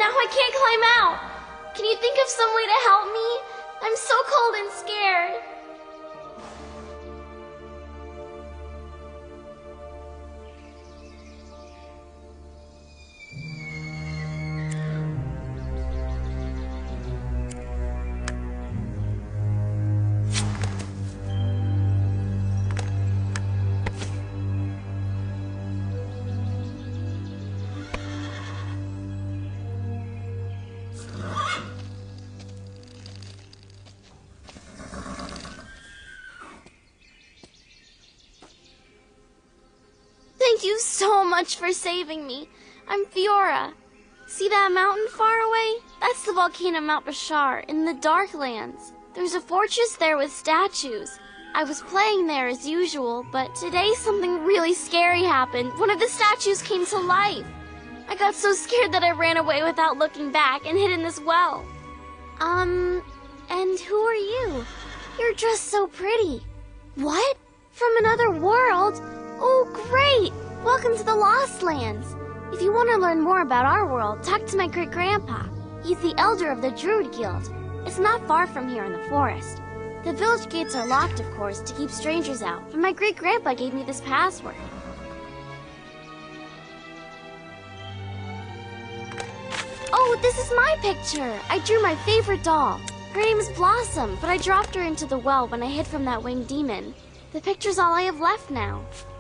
now I can't climb out. Can you think of some way to help me? I'm so cold and scared. Thank you so much for saving me. I'm Fiora. See that mountain far away? That's the volcano Mount Bashar in the Darklands. There's a fortress there with statues. I was playing there as usual, but today something really scary happened. One of the statues came to life. I got so scared that I ran away without looking back and hid in this well. And who are you? You're dressed so pretty. What? From another world? Oh, great! Welcome to the Lost Lands. If you want to learn more about our world, talk to my great-grandpa. He's the elder of the Druid Guild. It's not far from here in the forest. The village gates are locked, of course, to keep strangers out, but my great-grandpa gave me this password. Oh, this is my picture! I drew my favorite doll. Her name is Blossom, but I dropped her into the well when I hid from that winged demon. The picture's all I have left now.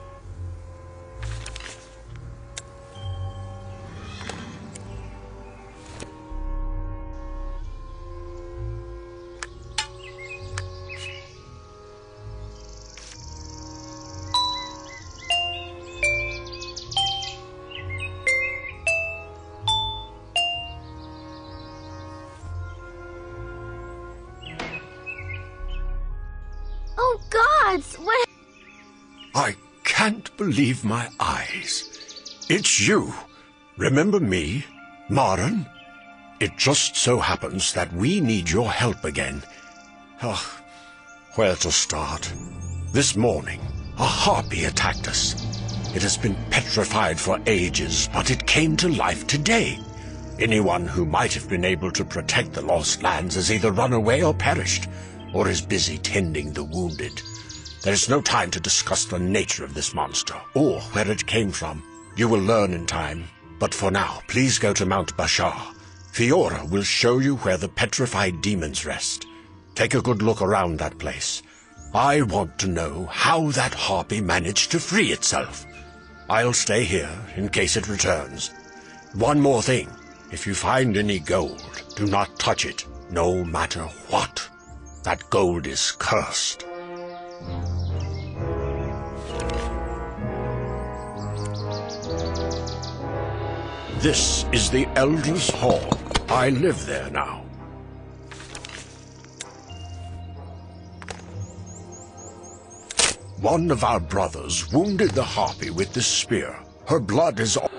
Oh, gods! What? I can't believe my eyes. It's you. Remember me, Maren? It just so happens that we need your help again. Oh, where to start? This morning, a harpy attacked us. It has been petrified for ages, but it came to life today. Anyone who might have been able to protect the Lost Lands has either run away or perished, or is busy tending the wounded. There is no time to discuss the nature of this monster, or where it came from. You will learn in time, but for now, please go to Mount Bashar. Fiora will show you where the petrified demons rest. Take a good look around that place. I want to know how that harpy managed to free itself. I'll stay here in case it returns. One more thing. If you find any gold, do not touch it, no matter what. That gold is cursed. This is the Elder's Hall. I live there now. One of our brothers wounded the harpy with this spear. Her blood is all...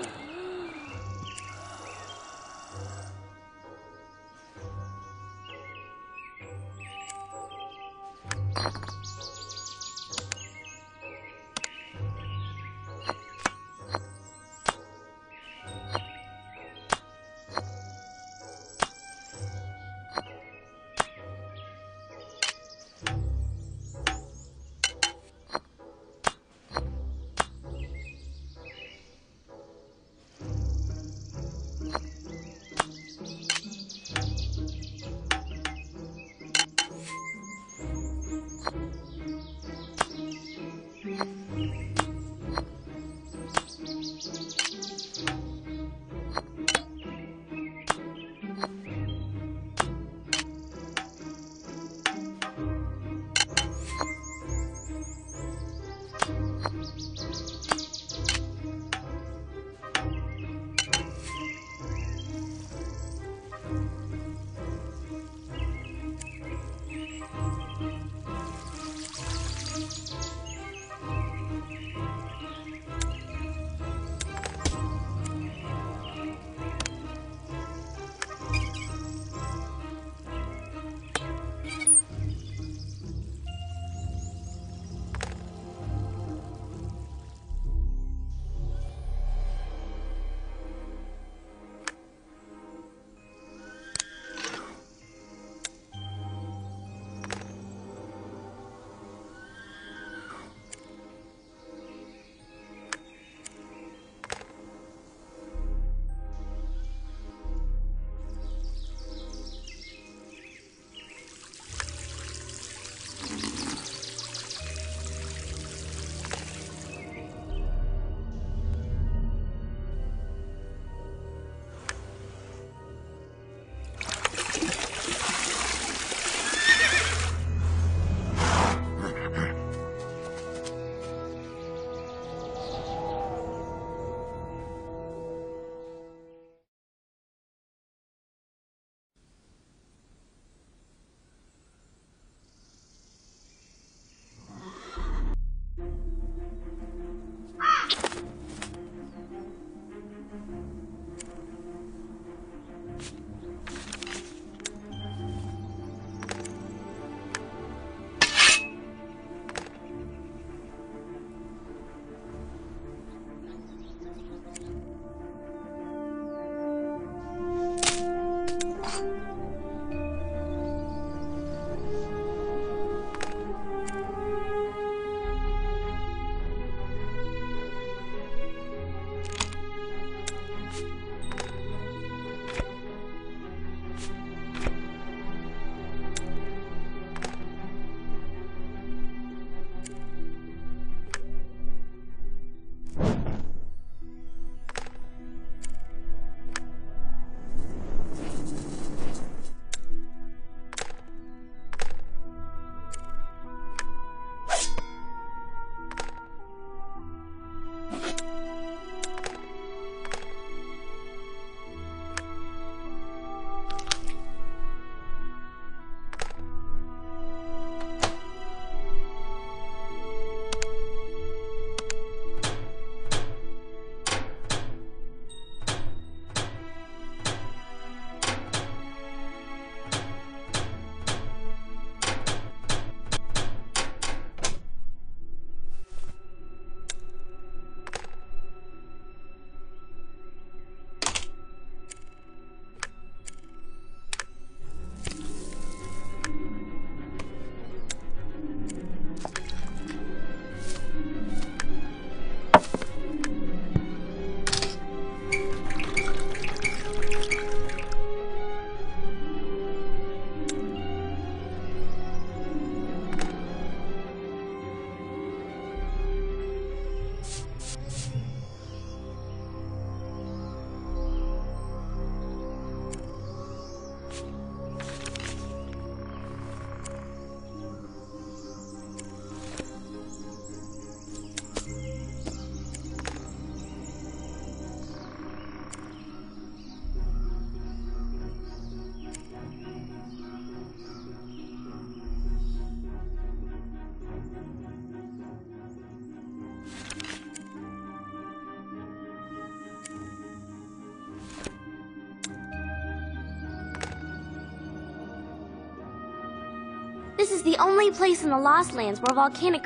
This is the only place in the Lost Lands where volcanic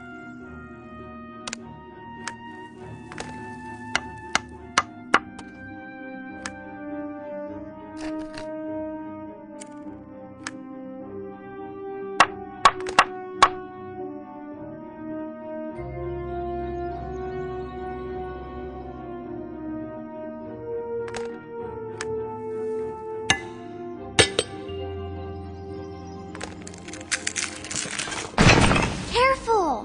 Careful!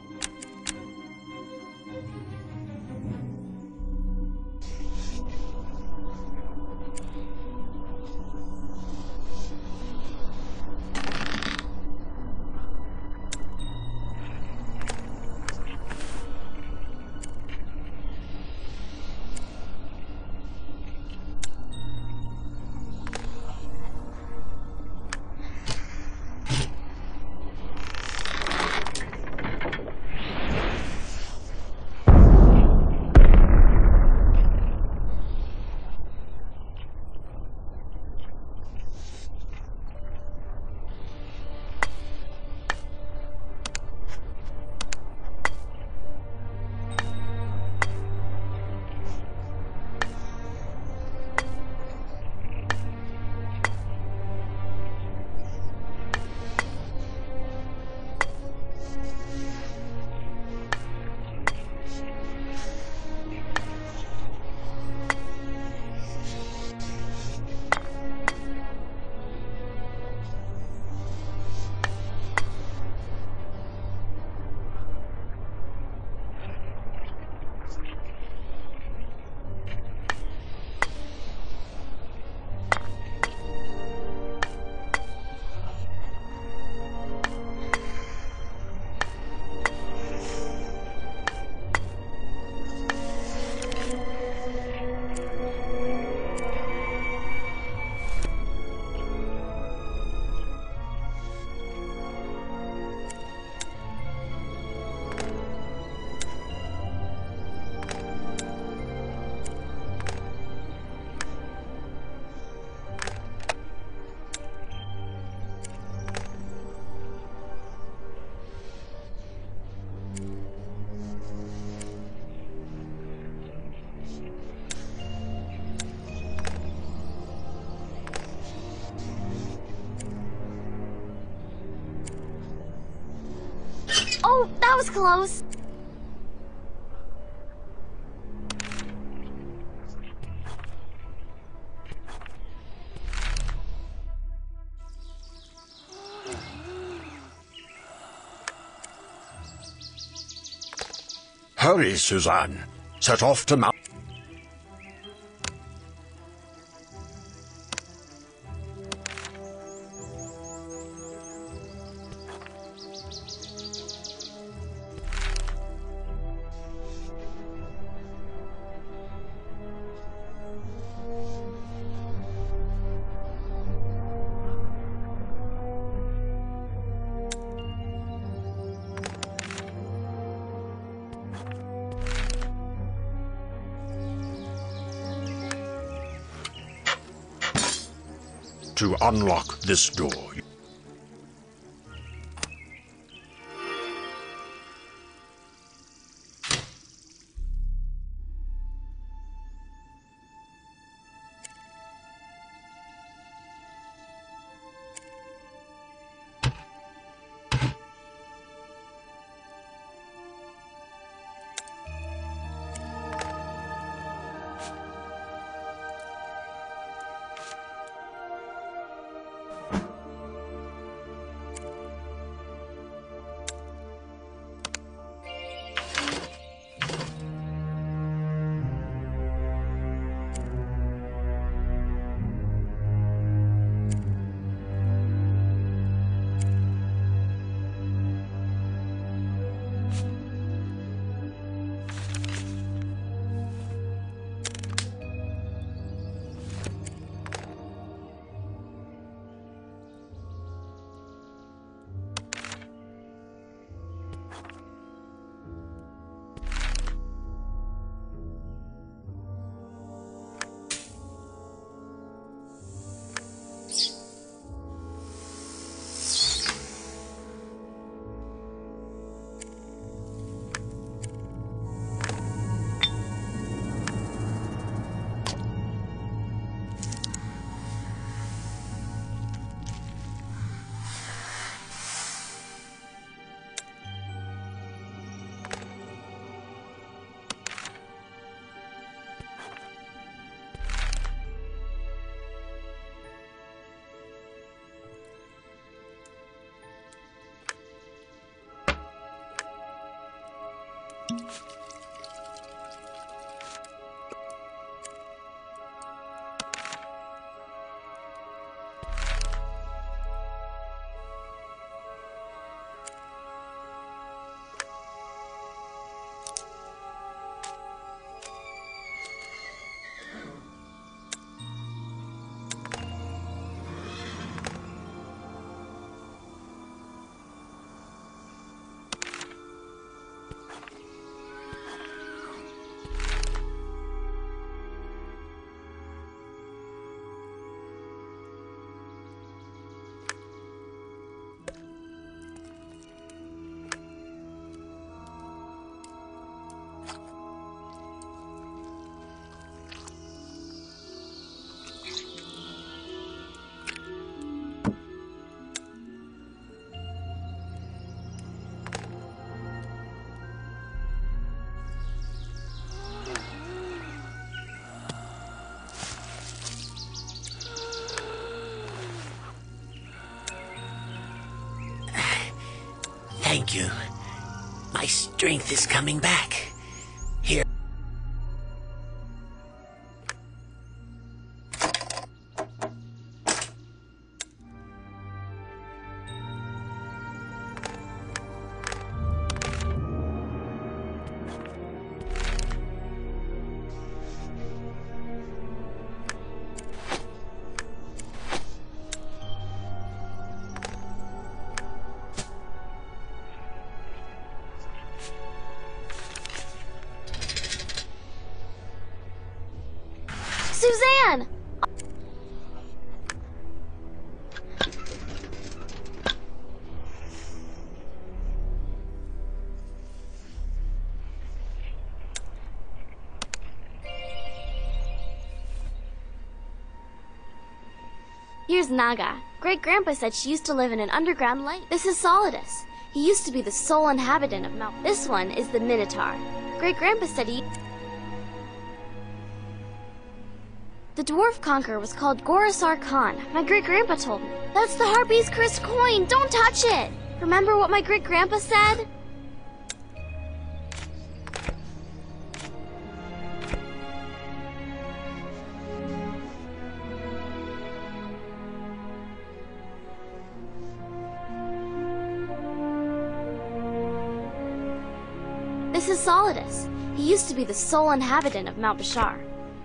Oh, that was close. Hurry, Suzanne. Set off to Mount... To unlock this door... Thank you. My strength is coming back. Here. Suzanne! Here's Naga. Great-Grandpa said she used to live in an underground lake. This is Solidus. He used to be the sole inhabitant of Mount. This one is the Minotaur. Great-Grandpa said he... The dwarf conqueror was called Gorosar Khan. My great-grandpa told me. That's the Harpy's cursed coin! Don't touch it! Remember what my great-grandpa said? This is Solidus. He used to be the sole inhabitant of Mount Bashar.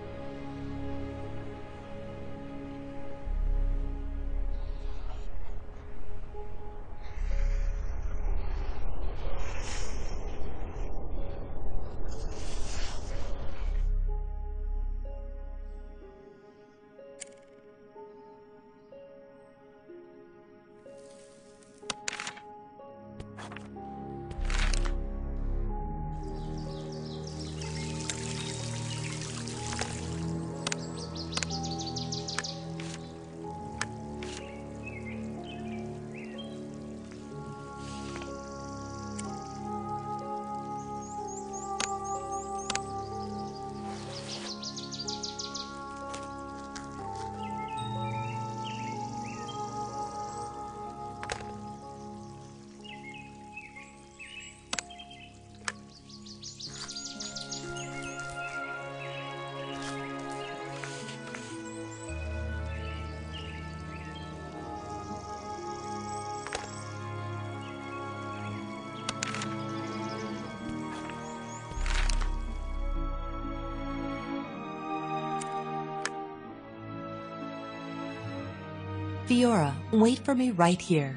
Fiora, wait for me right here.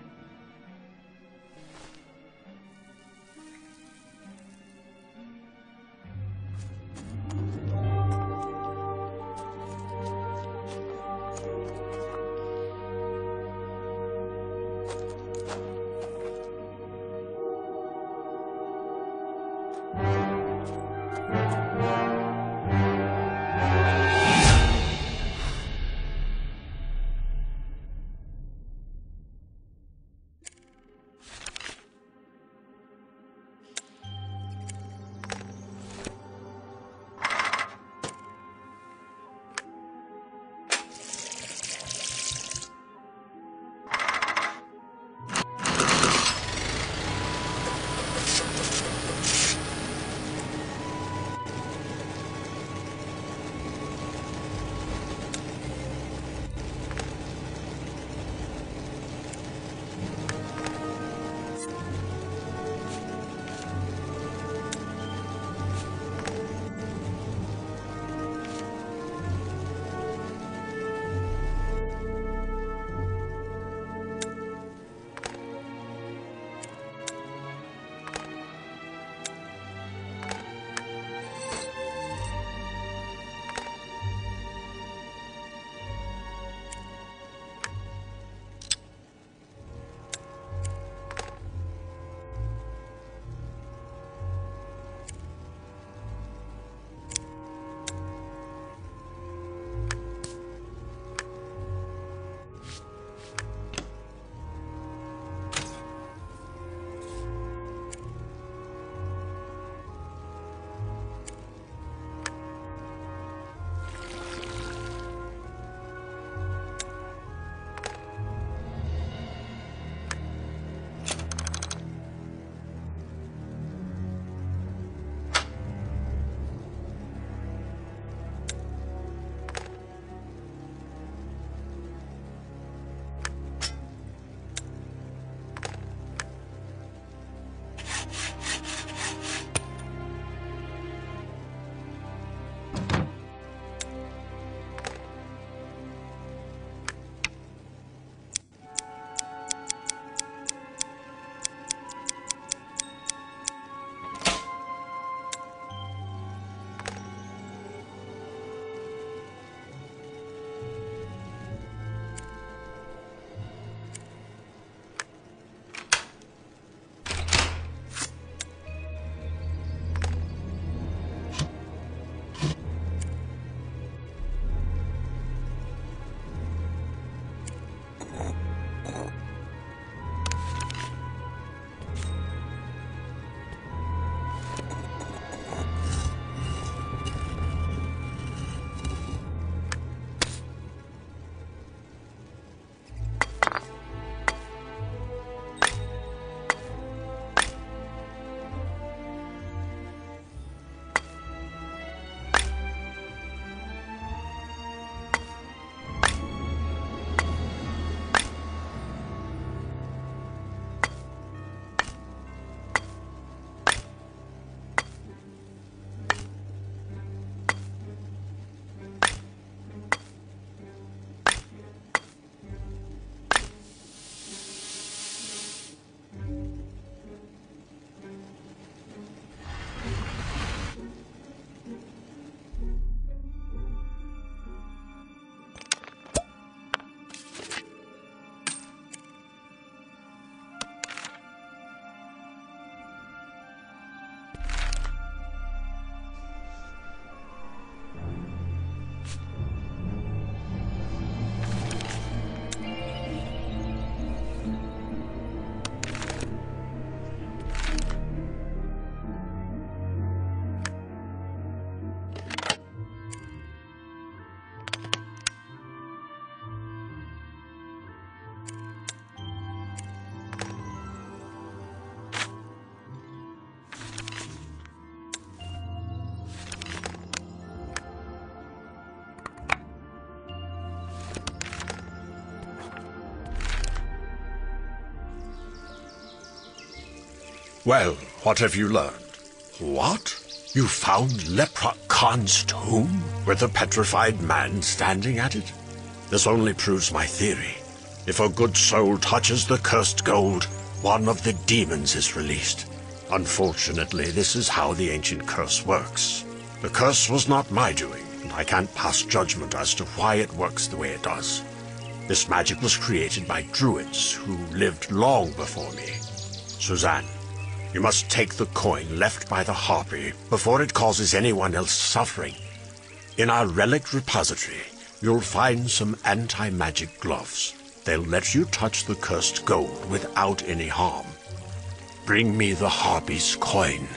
Well, what have you learned? What? You found Lepra Khan's tomb with a petrified man standing at it? This only proves my theory. If a good soul touches the cursed gold, one of the demons is released. Unfortunately, this is how the ancient curse works. The curse was not my doing, and I can't pass judgment as to why it works the way it does. This magic was created by druids who lived long before me. Suzanne, you must take the coin left by the harpy before it causes anyone else suffering. In our relic repository, you'll find some anti-magic gloves. They'll let you touch the cursed gold without any harm. Bring me the harpy's coin.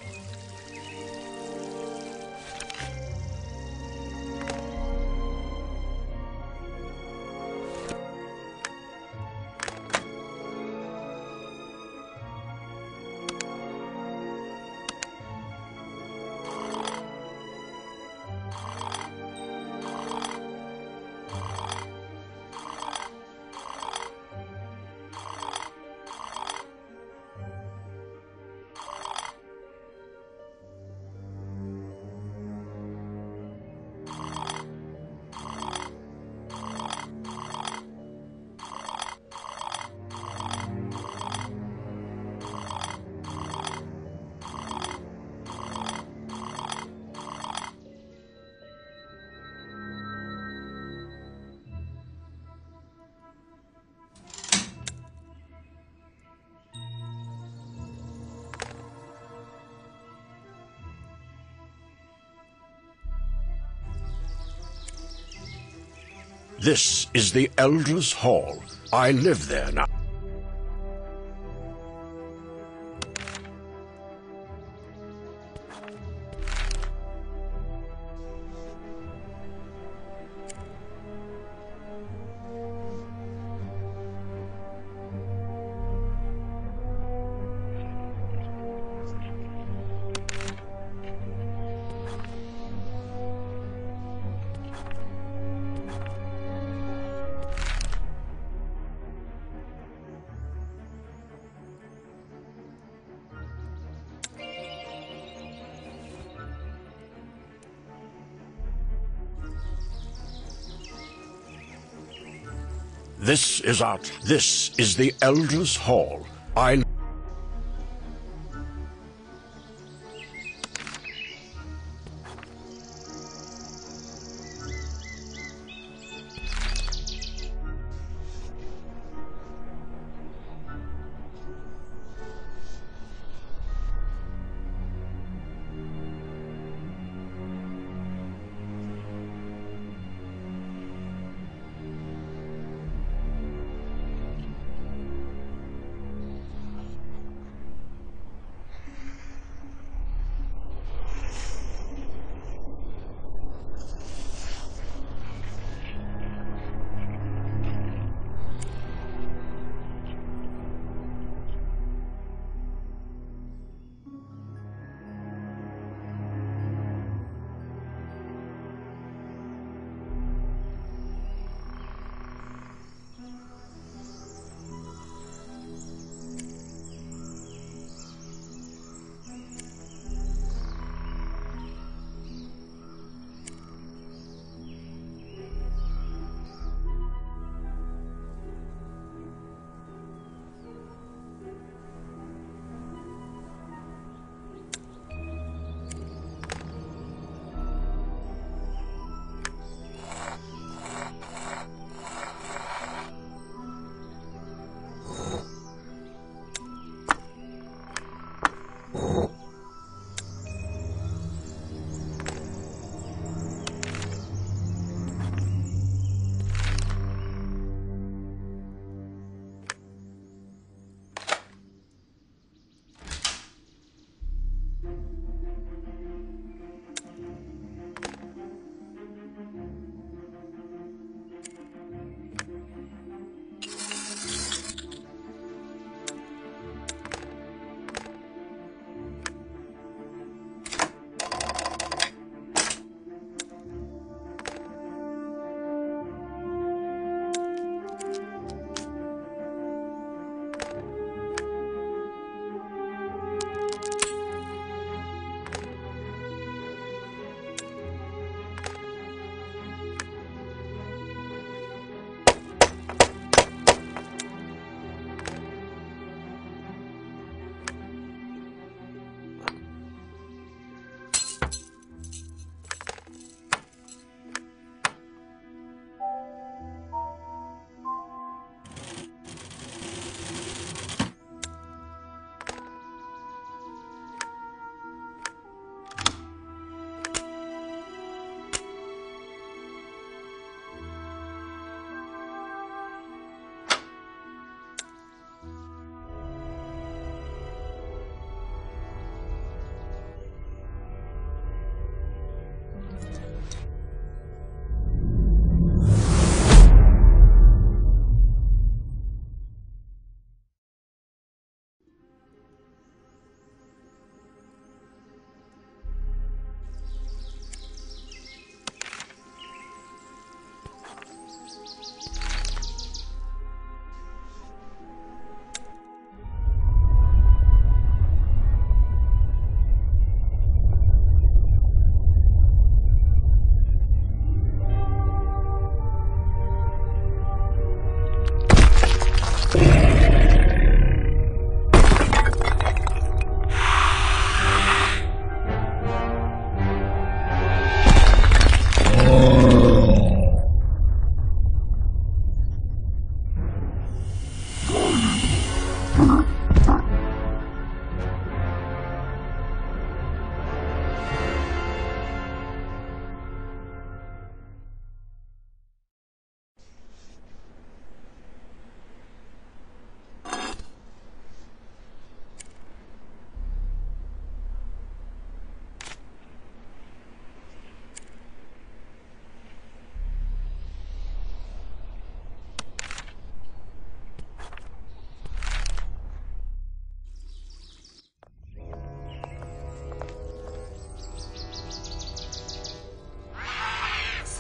This is the Elder's Hall. I live there now. This is the Elder's Hall.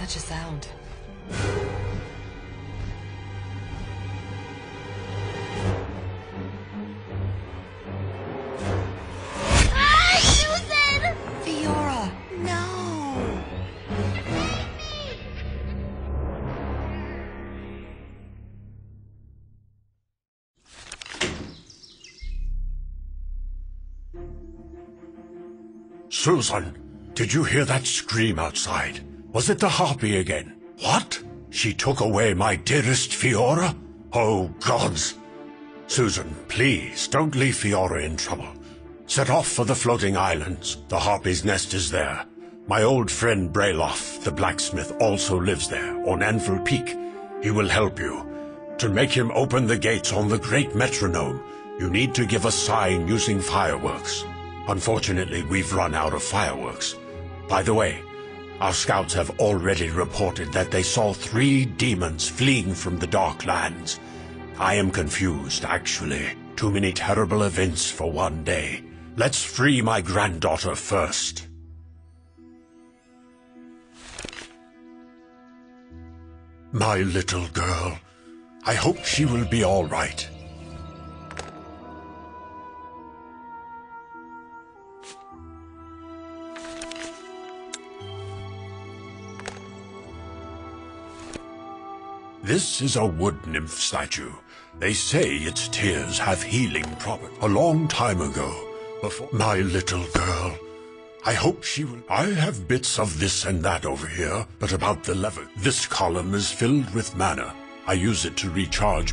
such a sound. Ah, Susan! Fiora, no! Susan, did you hear that scream outside? Was it the harpy again? What? She took away my dearest Fiora? Oh, gods! Susan, please, don't leave Fiora in trouble. Set off for the floating islands. The harpy's nest is there. My old friend Brayloff, the blacksmith, also lives there, on Anvil Peak. He will help you. To make him open the gates on the great metronome, you need to give a sign using fireworks. Unfortunately, we've run out of fireworks. By the way, our scouts have already reported that they saw 3 demons fleeing from the Dark Lands. I am confused, actually. Too many terrible events for one day. Let's free my granddaughter first. My little girl. I hope she will be all right. This is a wood nymph statue. They say its tears have healing properties. A long time ago, before my little girl. I hope she will. I have bits of this and that over here, but about the lever. This column is filled with mana. I use it to recharge.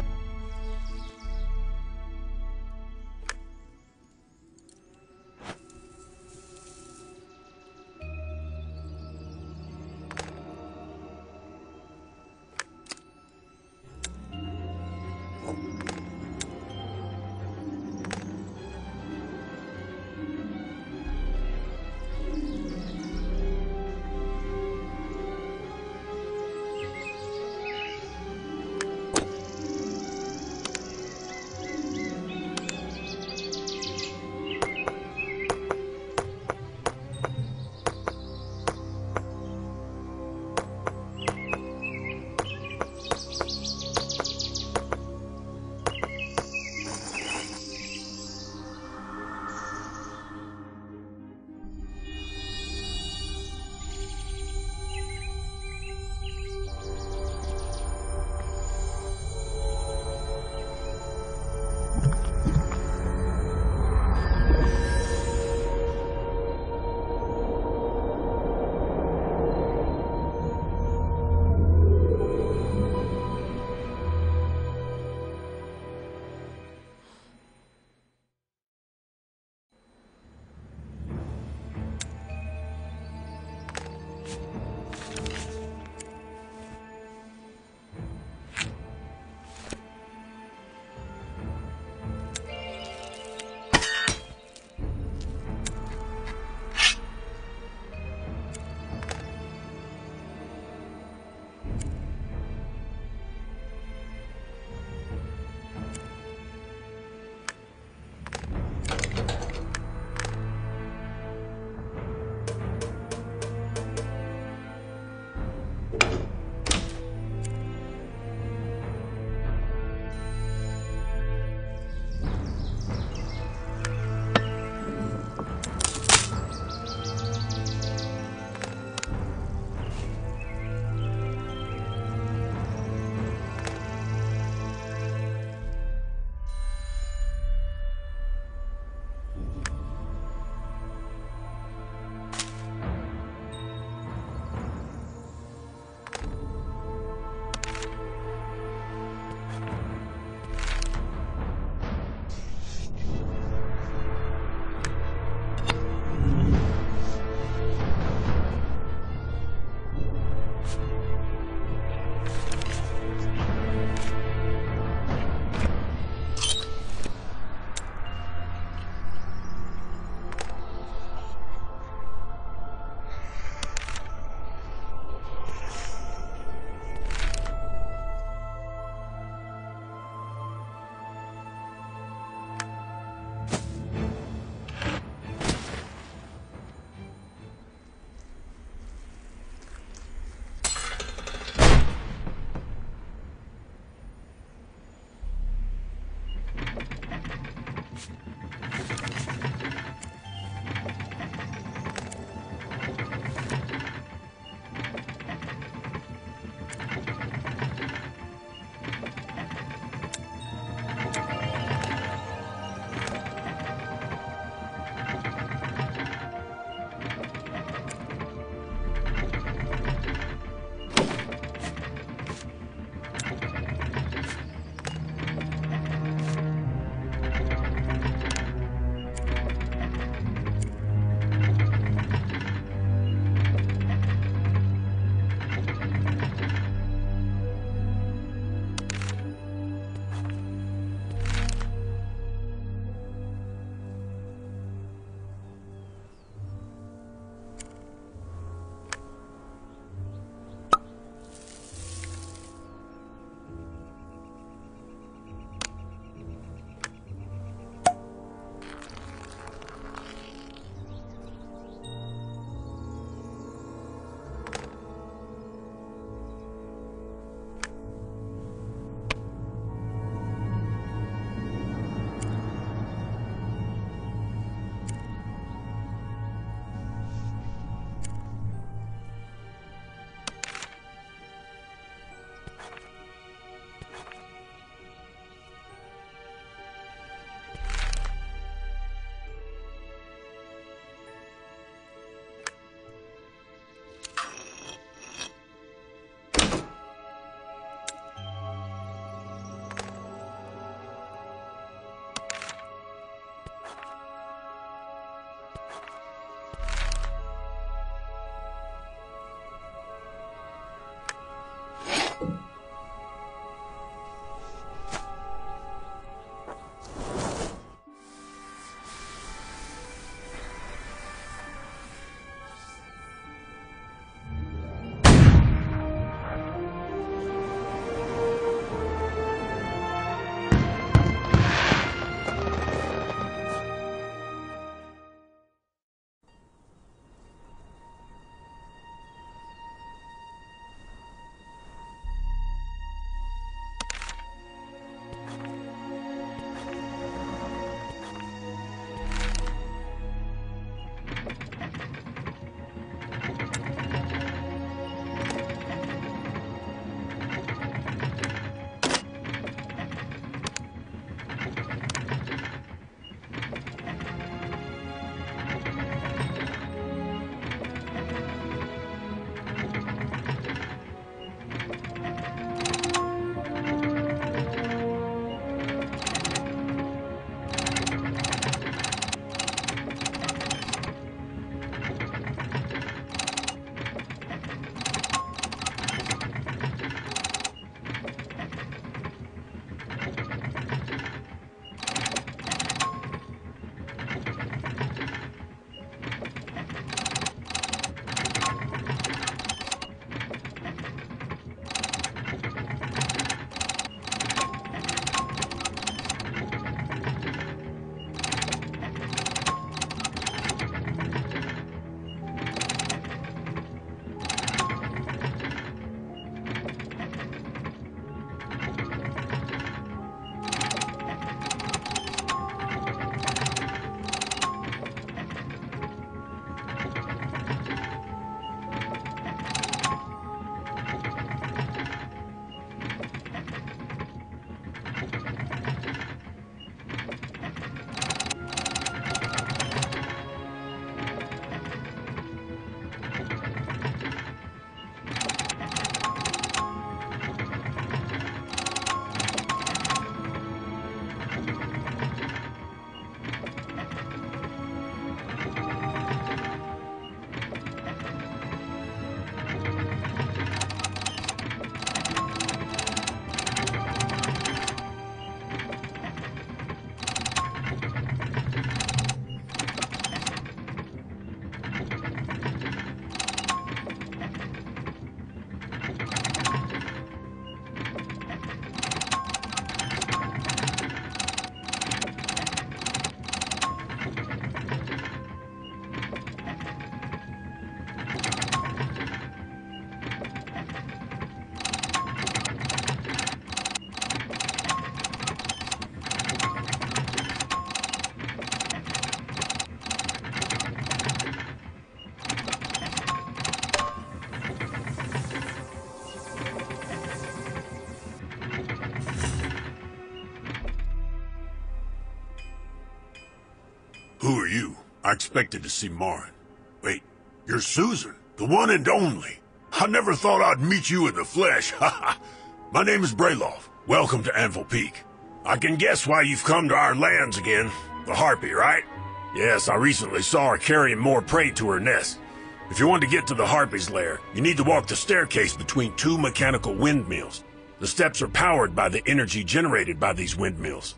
Who are you? I expected to see Marin. Wait, you're Susan, the one and only. I never thought I'd meet you in the flesh. Ha. My name is Brayloff. Welcome to Anvil Peak. I can guess why you've come to our lands again. The Harpy, right? Yes, I recently saw her carrying more prey to her nest. If you want to get to the Harpy's lair, you need to walk the staircase between two mechanical windmills. The steps are powered by the energy generated by these windmills.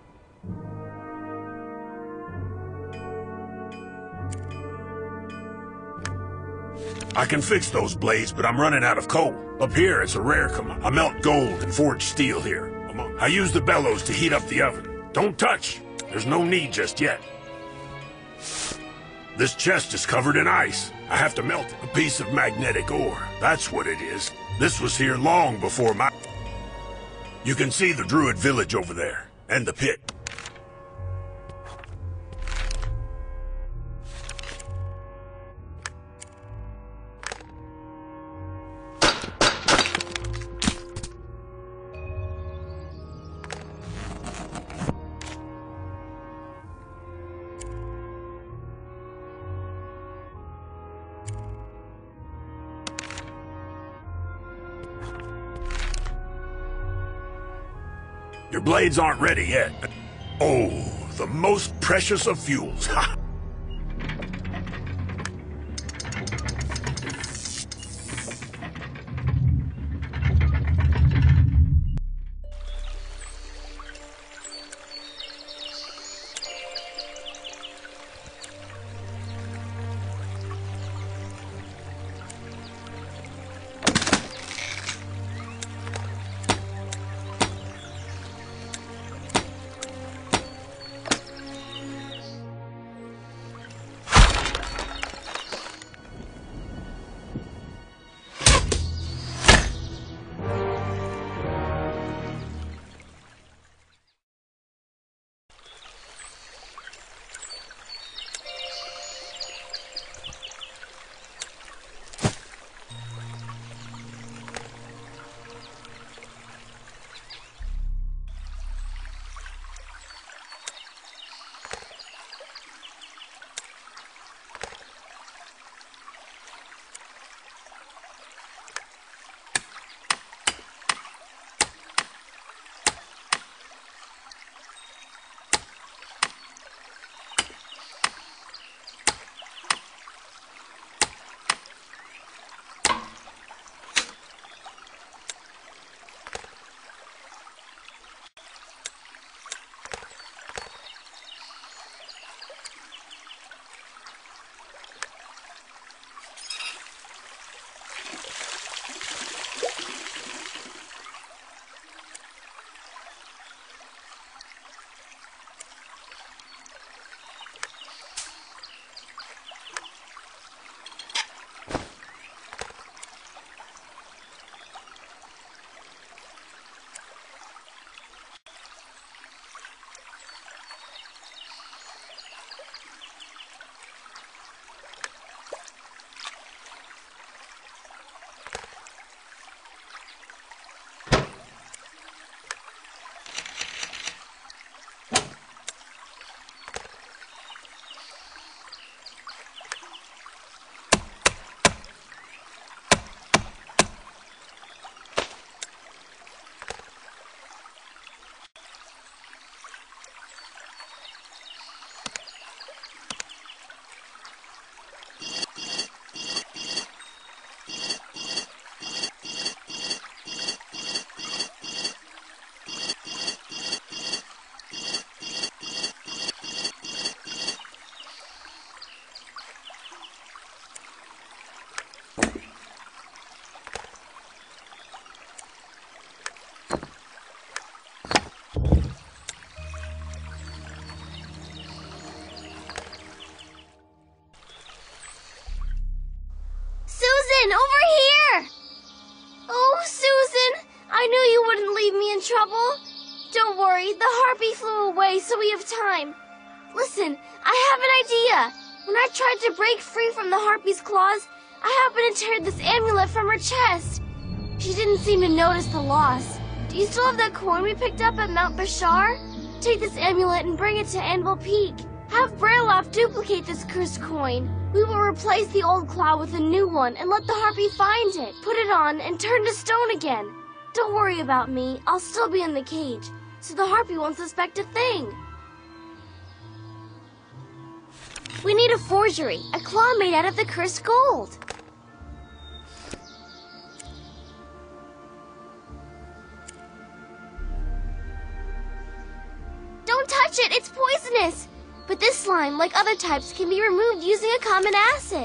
I can fix those blades, but I'm running out of coal. Up here, it's a rare commodity. I melt gold and forge steel here. I use the bellows to heat up the oven. Don't touch. There's no need just yet. This chest is covered in ice. I have to melt it. A piece of magnetic ore. That's what it is. This was here long before my... You can see the Druid village over there, and the pit. Your blades aren't ready yet. Oh, the most precious of fuels. Ha! Over here! Oh, Susan! I knew you wouldn't leave me in trouble. Don't worry, the Harpy flew away, so we have time. Listen, I have an idea. When I tried to break free from the Harpy's claws, I happened to tear this amulet from her chest. She didn't seem to notice the loss. Do you still have that coin we picked up at Mount Bashar? Take this amulet and bring it to Anvil Peak. Have Brayloff duplicate this cursed coin. We will replace the old claw with a new one and let the harpy find it, put it on, and turn to stone again. Don't worry about me. I'll still be in the cage, so the harpy won't suspect a thing. We need a forgery, a claw made out of the cursed gold. Don't touch it, it's poisonous! But this slime, like other types, can be removed using a common acid.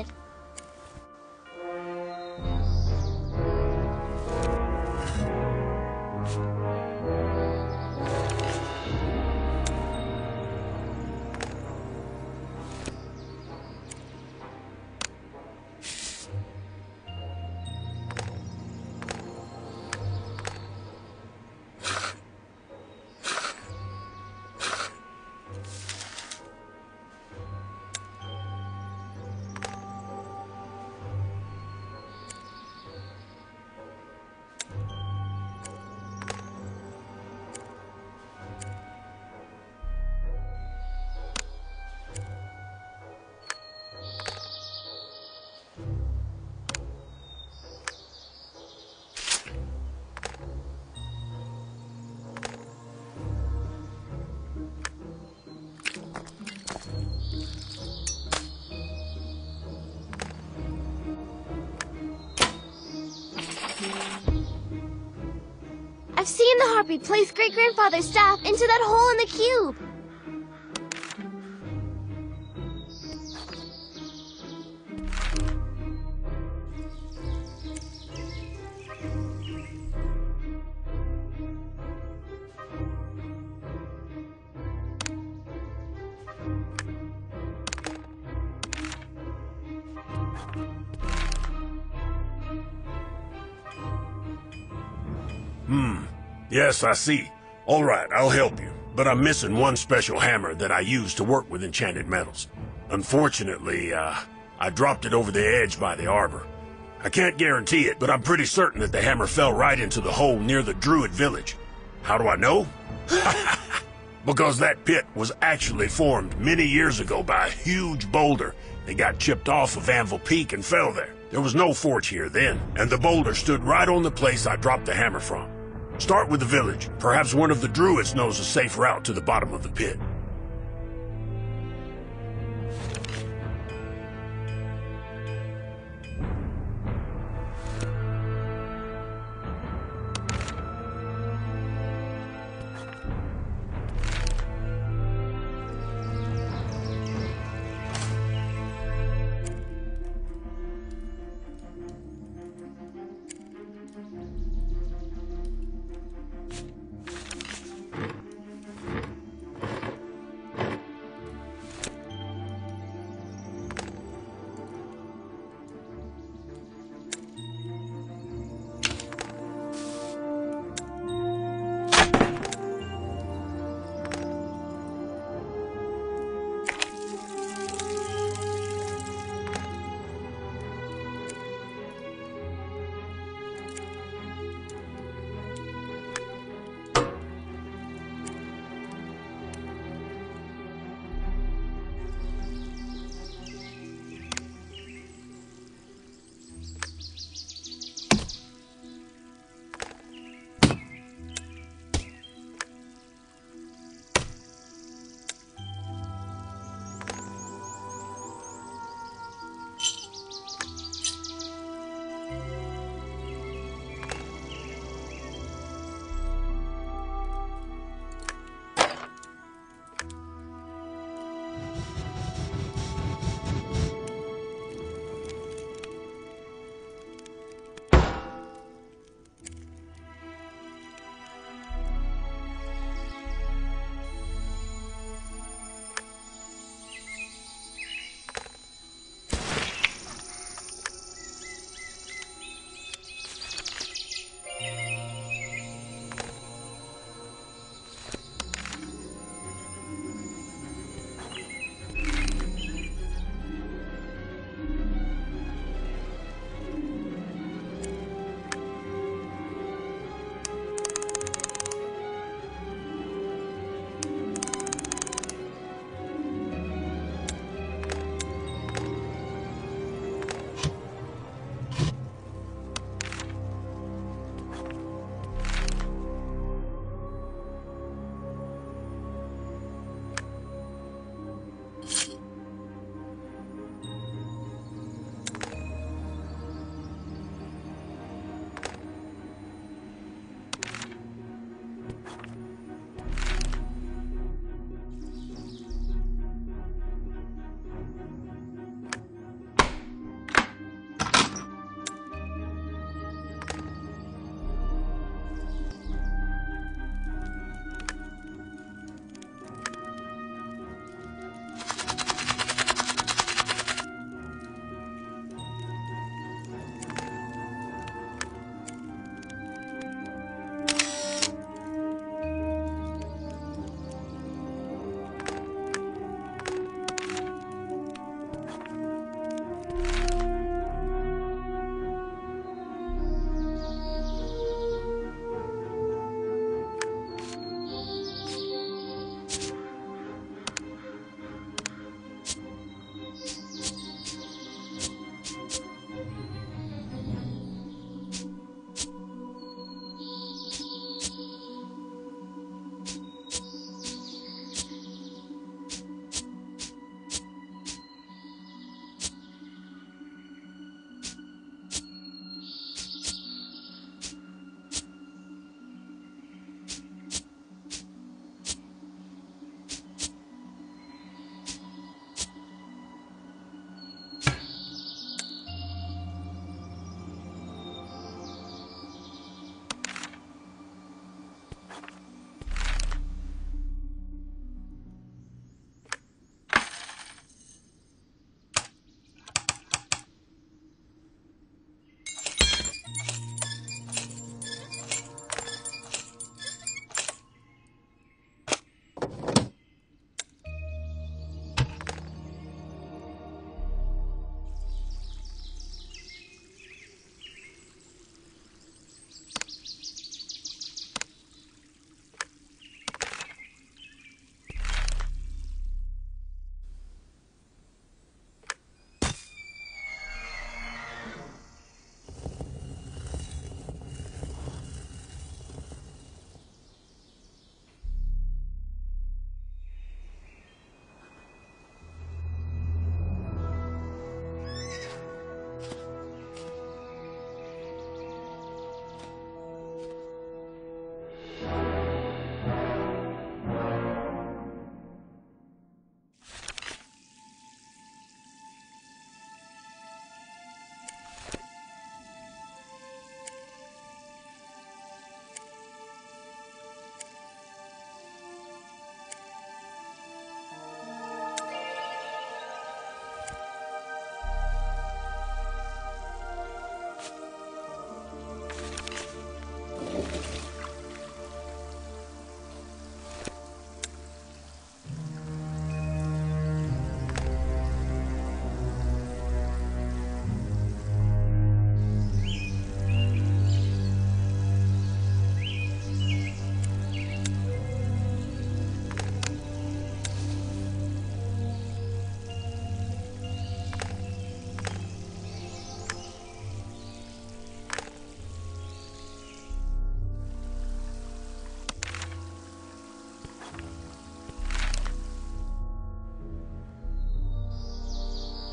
I've seen the harpy place great-grandfather's staff into that hole in the cube. Yes, I see. All right, I'll help you. But I'm missing one special hammer that I use to work with enchanted metals. Unfortunately, I dropped it over the edge by the arbor. I can't guarantee it, but I'm pretty certain that the hammer fell right into the hole near the Druid village. How do I know? Because that pit was actually formed many years ago by a huge boulder that got chipped off of Anvil Peak and fell there. There was no forge here then, and the boulder stood right on the place I dropped the hammer from. Start with the village. Perhaps one of the druids knows a safe route to the bottom of the pit.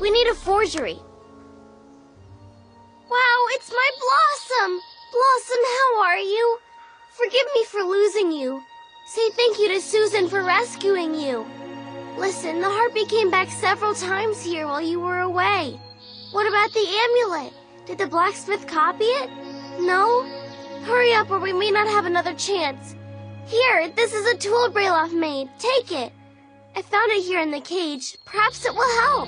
We need a forgery. Wow, it's my Blossom! Blossom, how are you? Forgive me for losing you. Say thank you to Susan for rescuing you. Listen, the heartbeat came back several times here while you were away. What about the amulet? Did the blacksmith copy it? No? Hurry up or we may not have another chance. Here, this is a tool Brayloff made. Take it. I found it here in the cage. Perhaps it will help.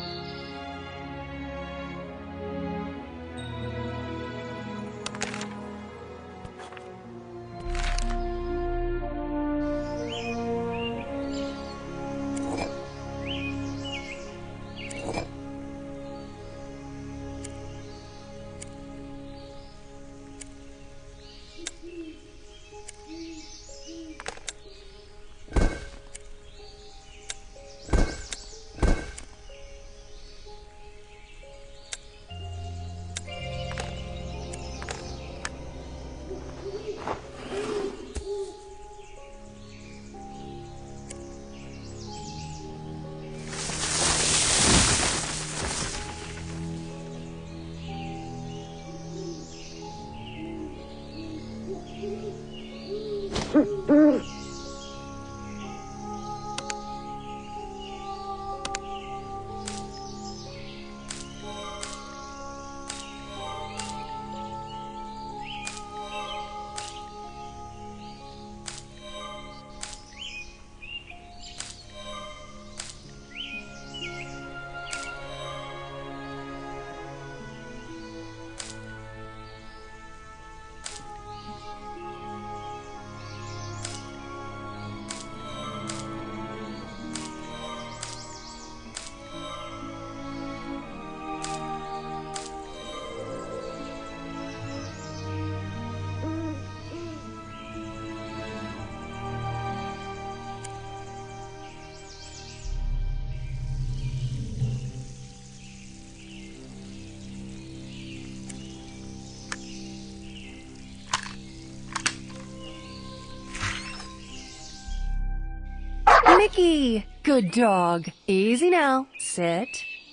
Mickey! Good dog. Easy now. Sit.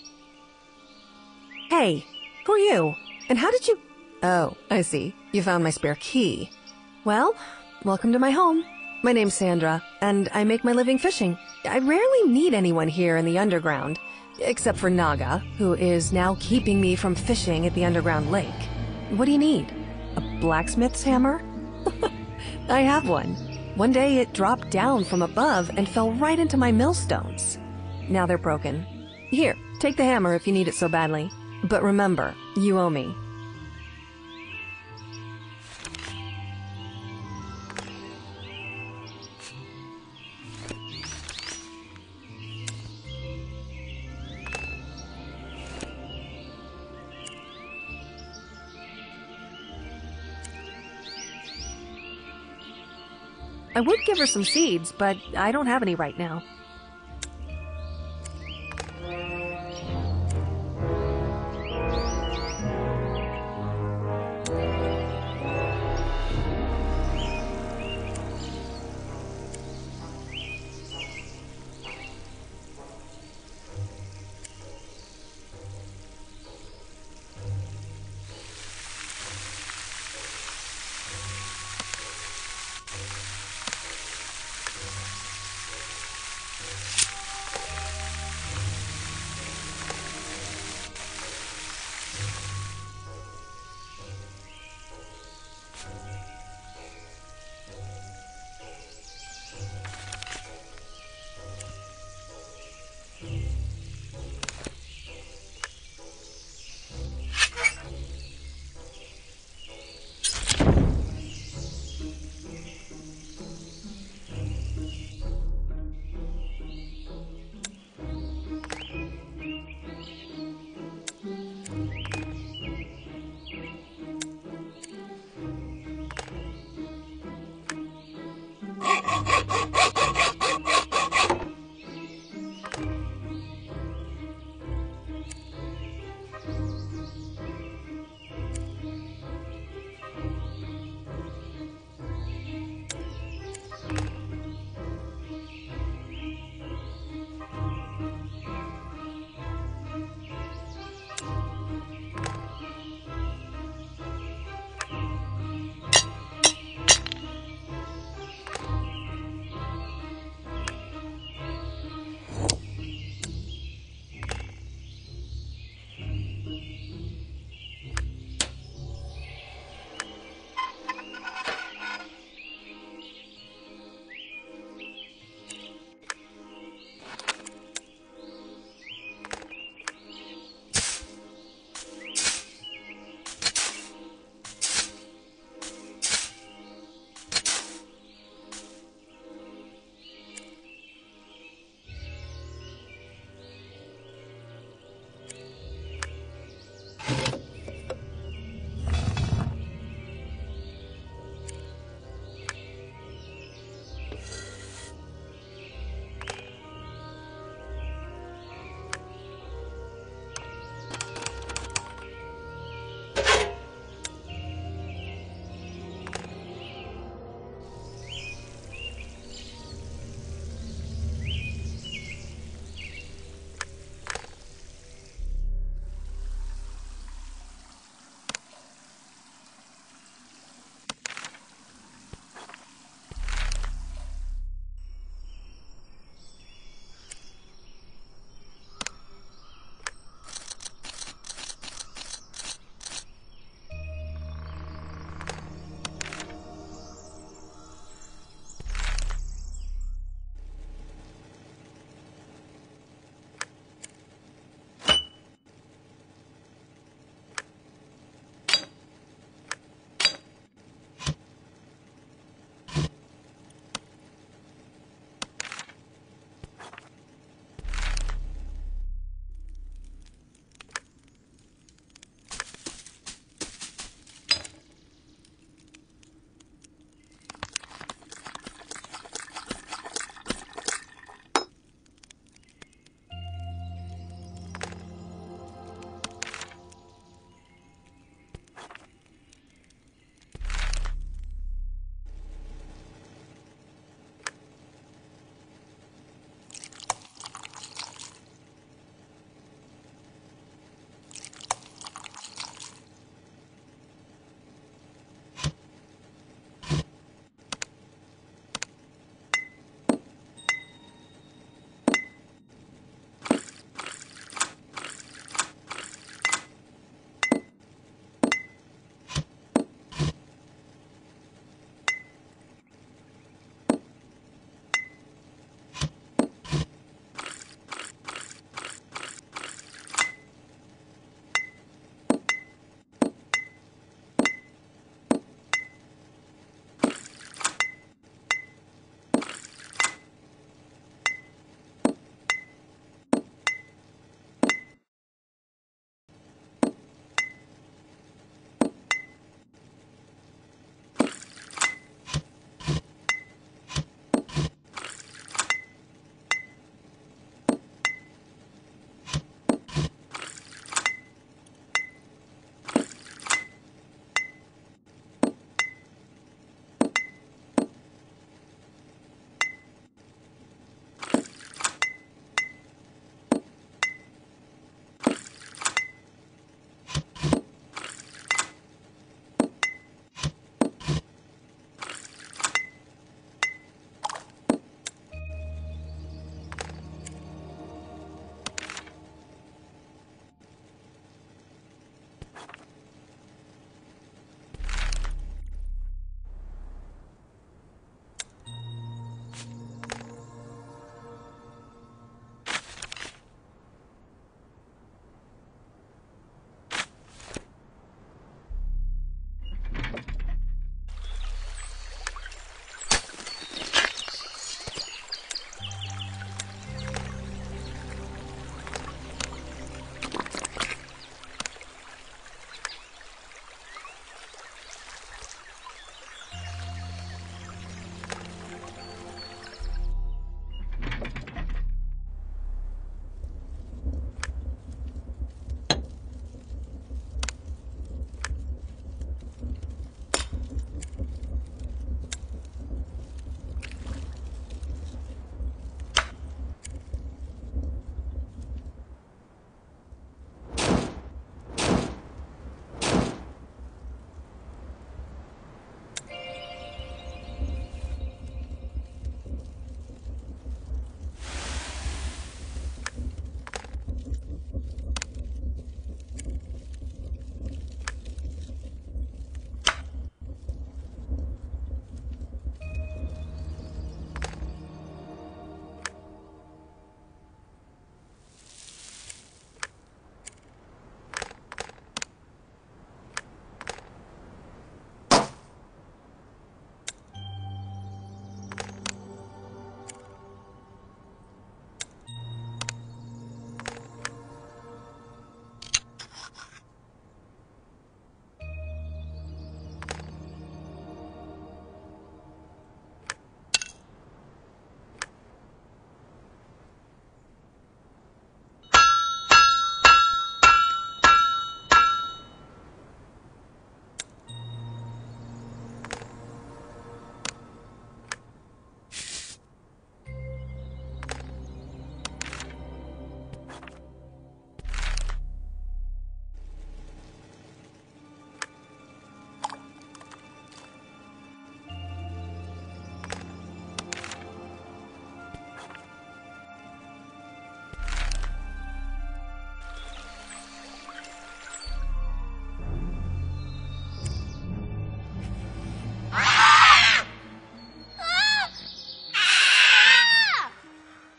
Hey, who are you? And how did you... Oh, I see. You found my spare key. Well, welcome to my home. My name's Sandra, and I make my living fishing. I rarely meet anyone here in the underground, except for Naga, who is now keeping me from fishing at the underground lake. What do you need? A blacksmith's hammer? I have one. One day it dropped down from above and fell right into my millstones. Now they're broken. Here, take the hammer if you need it so badly. But remember, you owe me. I would give her some seeds, but I don't have any right now.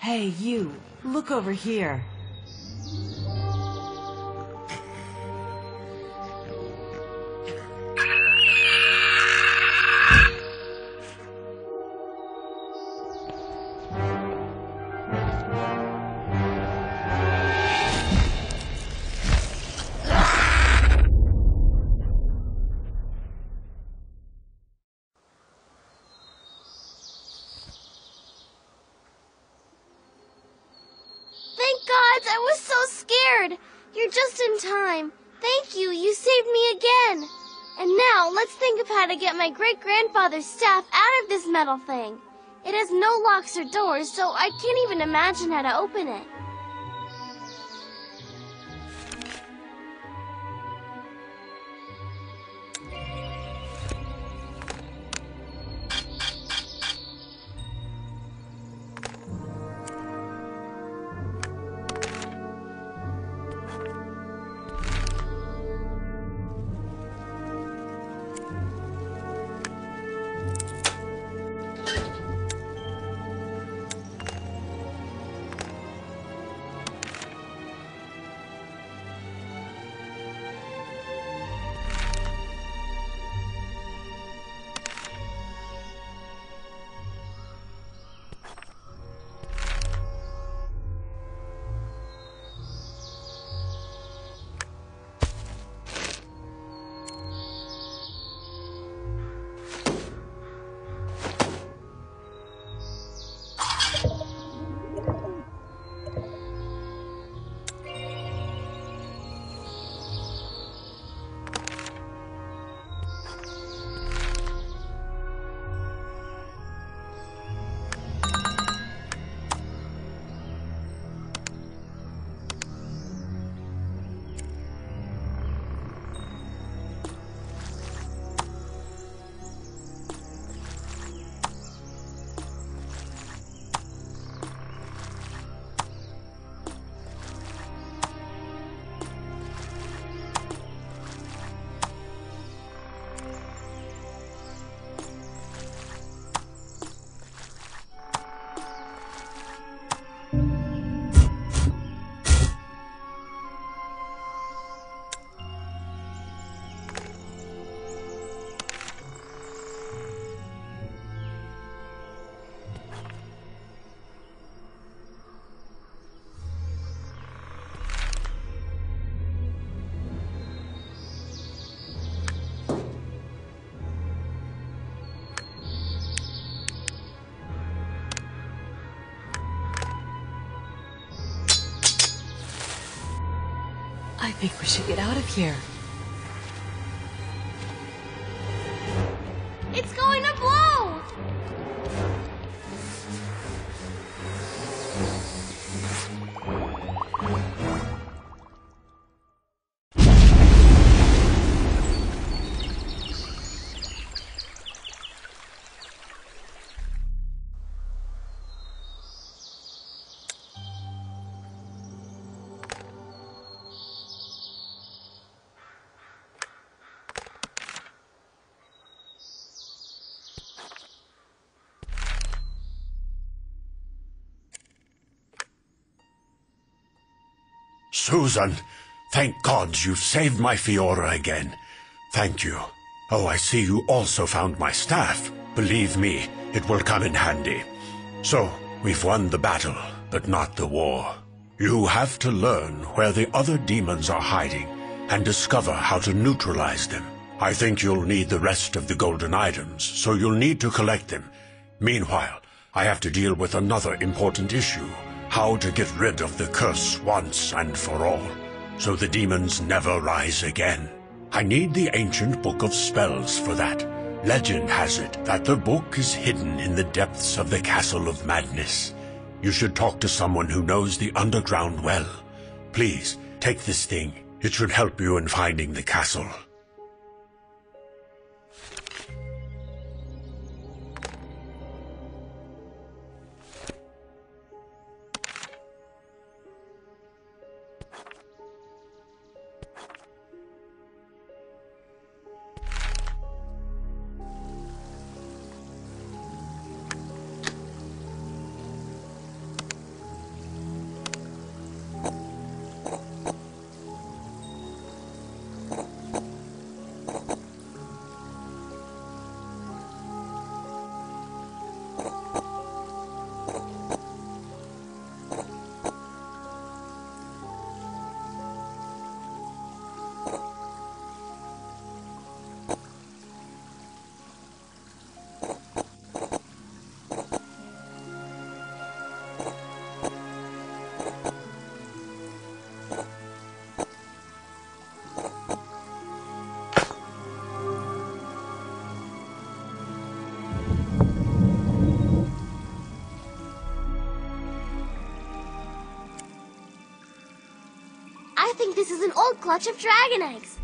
Hey, you. Look over here. Thank God, I was so scared. You're just in time. Thank you, you saved me again. And now, let's think of how to get my great-grandfather's staff out of this metal thing. It has no locks or doors, so I can't even imagine how to open it. I think we should get out of here. It's going to blow! Susan, thank God you saved my Fiora again. Thank you. Oh, I see you also found my staff. Believe me, it will come in handy. So, we've won the battle, but not the war. You have to learn where the other demons are hiding and discover how to neutralize them. I think you'll need the rest of the golden items, so you'll need to collect them. Meanwhile, I have to deal with another important issue. How to get rid of the curse once and for all, so the demons never rise again. I need the ancient book of spells for that. Legend has it that the book is hidden in the depths of the Castle of Madness. You should talk to someone who knows the underground well. Please, take this thing. It should help you in finding the castle. think this is an old clutch of dragon eggs.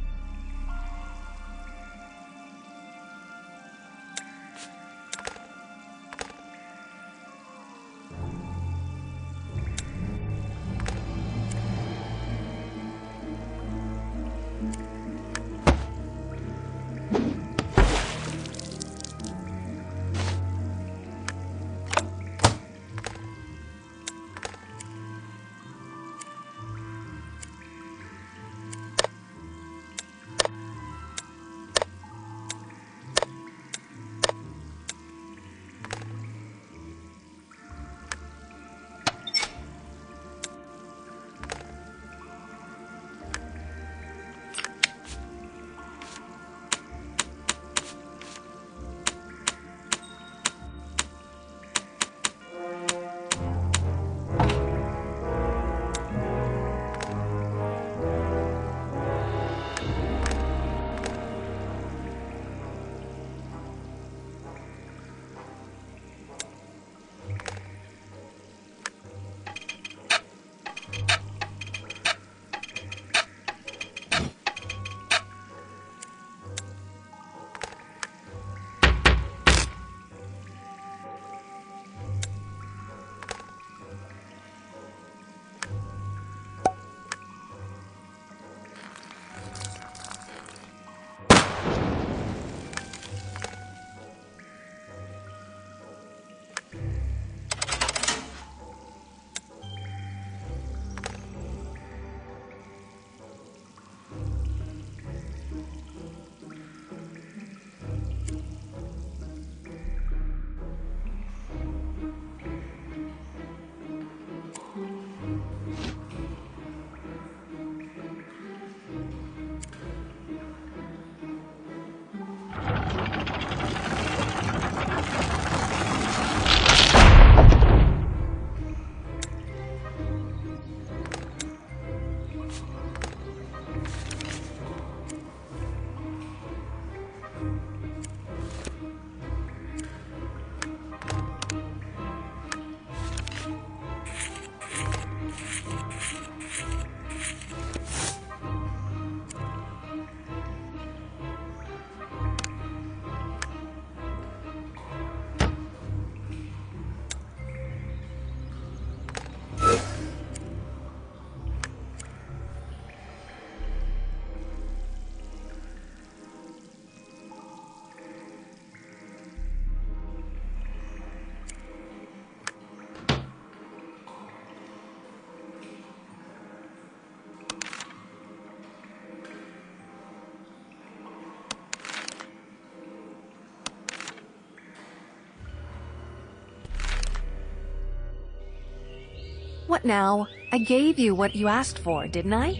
What now? I gave you what you asked for, didn't I?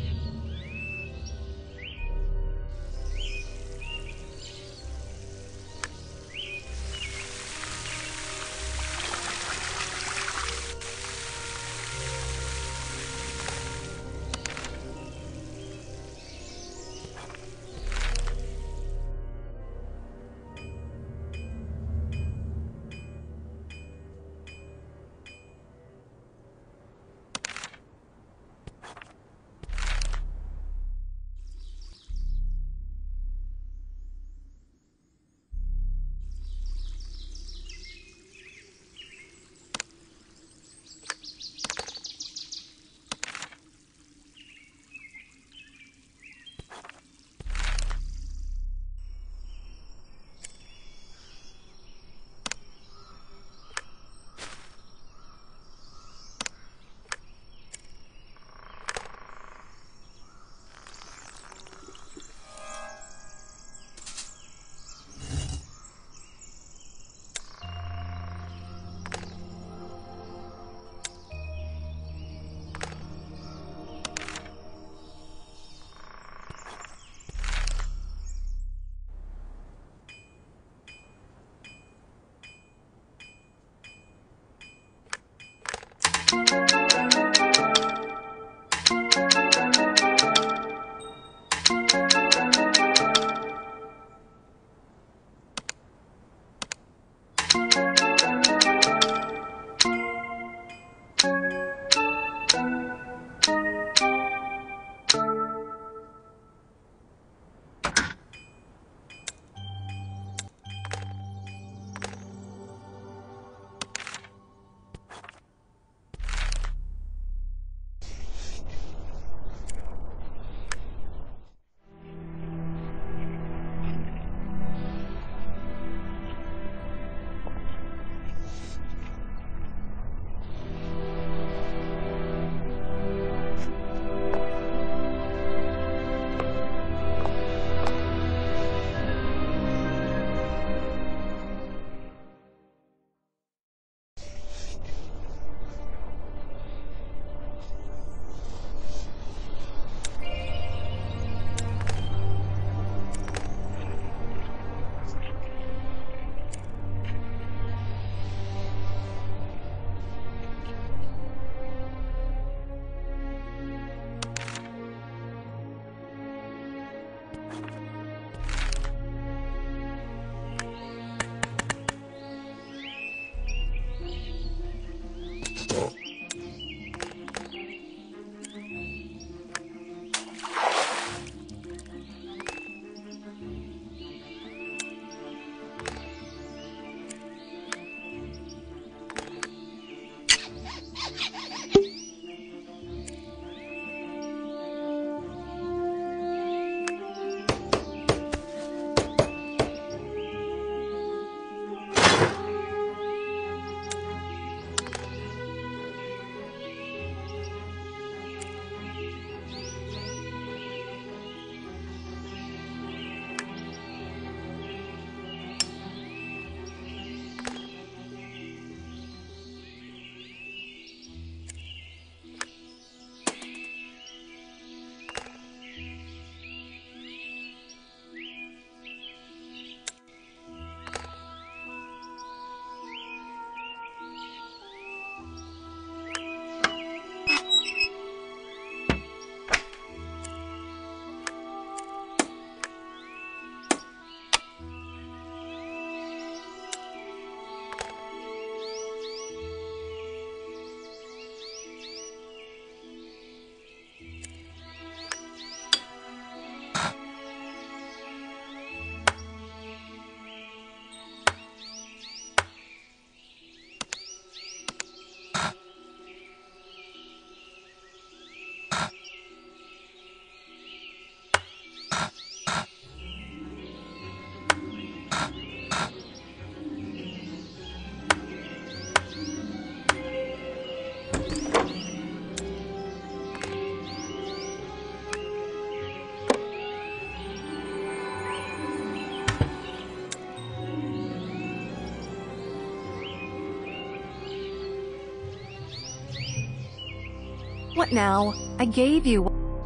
What now? I gave you...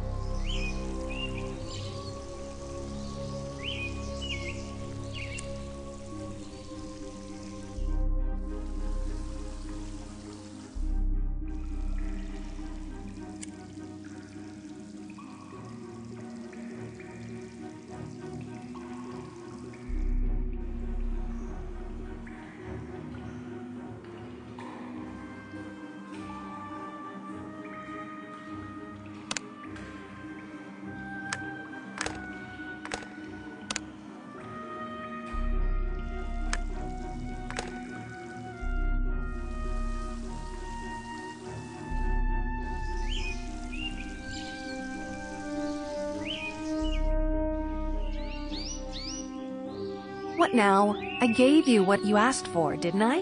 What now? I gave you what you asked for, didn't I?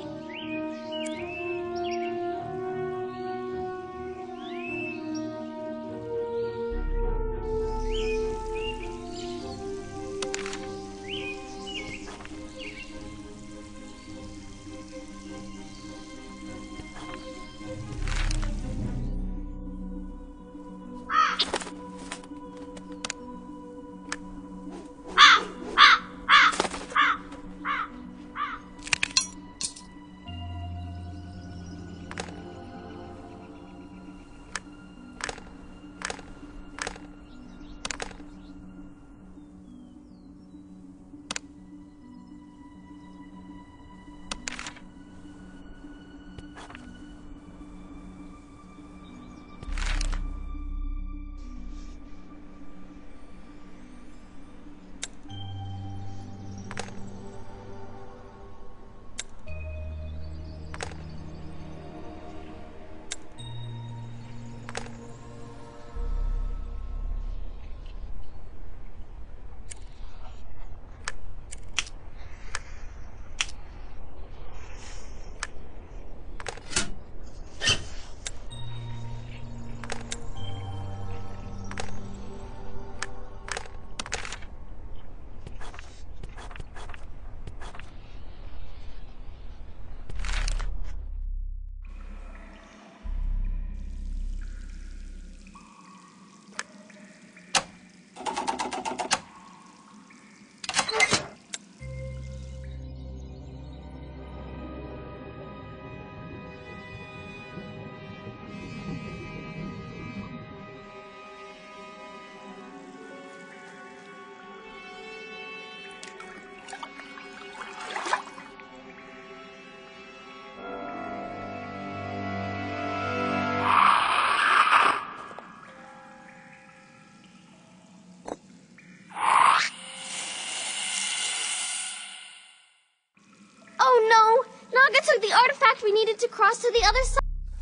artifact we needed to cross to the other side.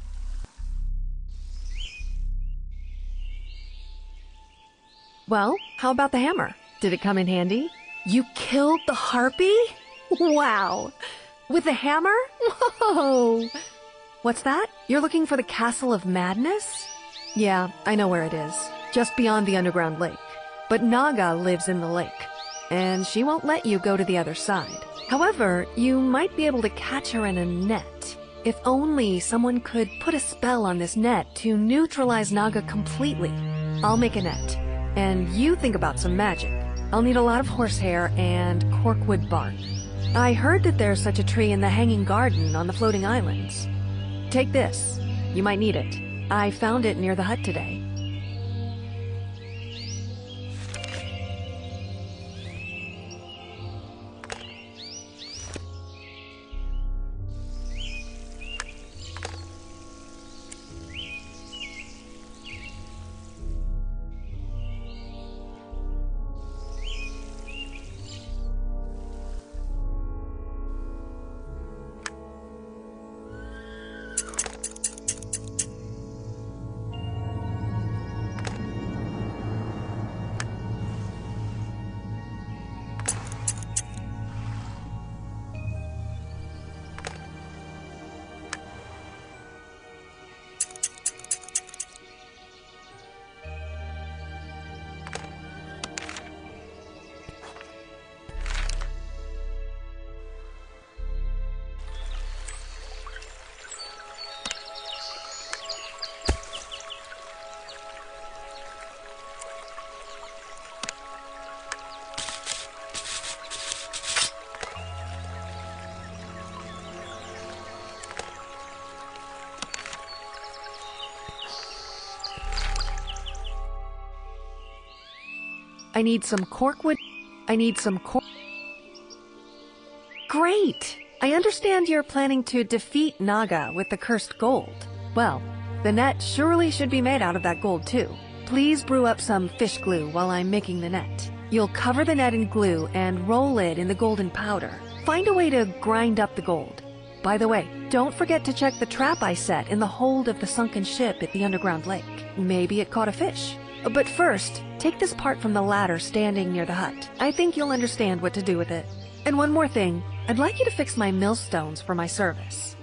Well, how about the hammer? Did it come in handy? You killed the harpy? Wow! With the hammer? Whoa! What's that? You're looking for the Castle of Madness? Yeah, I know where it is. Just beyond the underground lake. But Naga lives in the lake, and she won't let you go to the other side. However, you might be able to catch her in a net. If only someone could put a spell on this net to neutralize Naga completely. I'll make a net, and you think about some magic. I'll need a lot of horsehair and corkwood bark. I heard that there's such a tree in the Hanging Garden on the floating islands. Take this. You might need it. I found it near the hut today. I need some corkwood. Great! I understand you're planning to defeat Naga with the cursed gold. Well, the net surely should be made out of that gold too. Please brew up some fish glue while I'm making the net. You'll cover the net in glue and roll it in the golden powder. Find a way to grind up the gold. By the way, don't forget to check the trap I set in the hold of the sunken ship at the underground lake. Maybe it caught a fish. But first, take this part from the ladder standing near the hut. I think you'll understand what to do with it. And one more thing, I'd like you to fix my millstones for my service.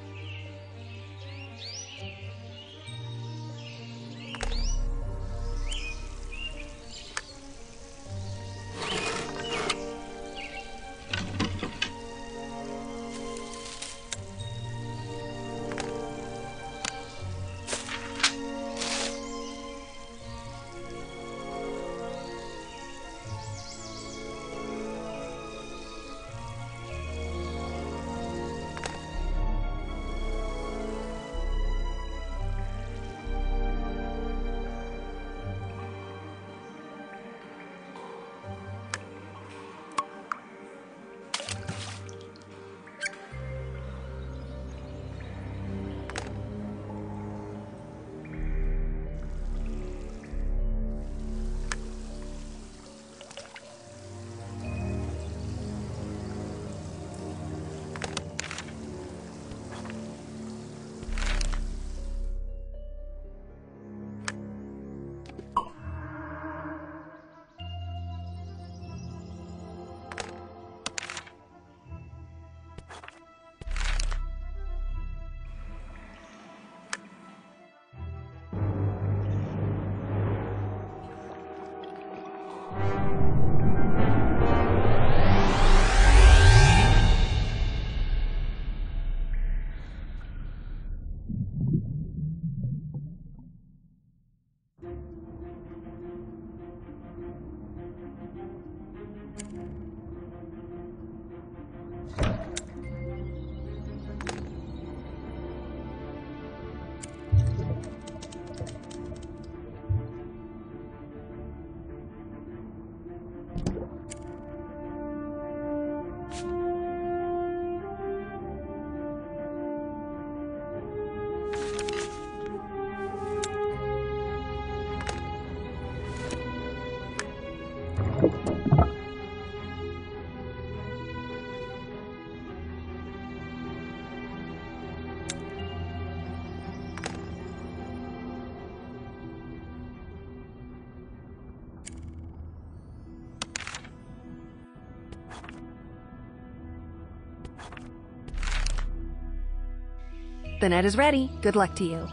The net is ready. Good luck to you.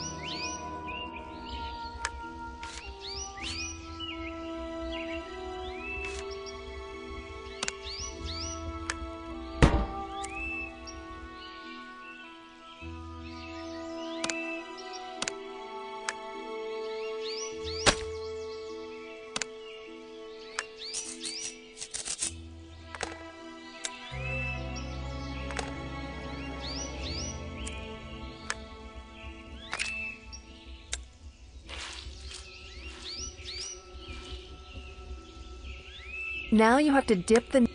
Now you have to dip the...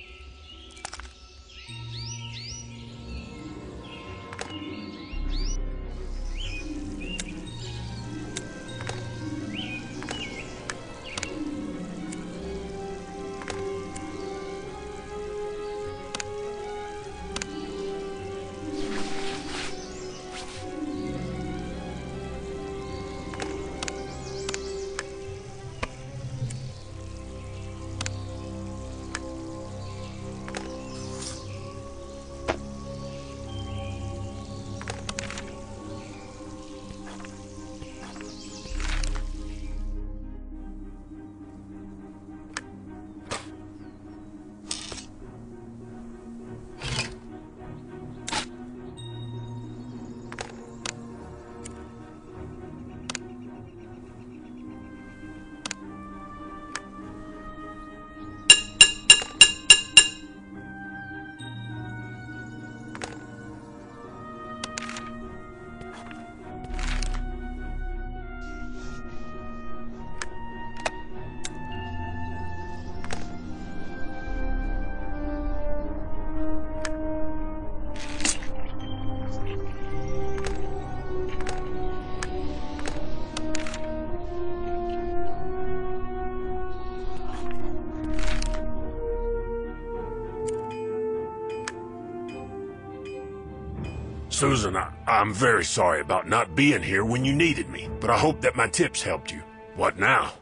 Susan, I'm very sorry about not being here when you needed me, but I hope that my tips helped you. What now?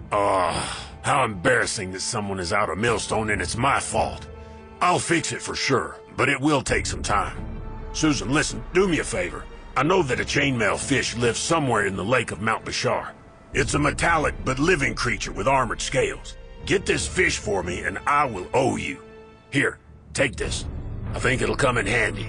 How embarrassing that someone is out of Millstone and it's my fault. I'll fix it for sure, but it will take some time. Susan, listen, do me a favor. I know that a chainmail fish lives somewhere in the lake of Mount Bashar. It's a metallic but living creature with armored scales. Get this fish for me and I will owe you. Here, take this. I think it'll come in handy.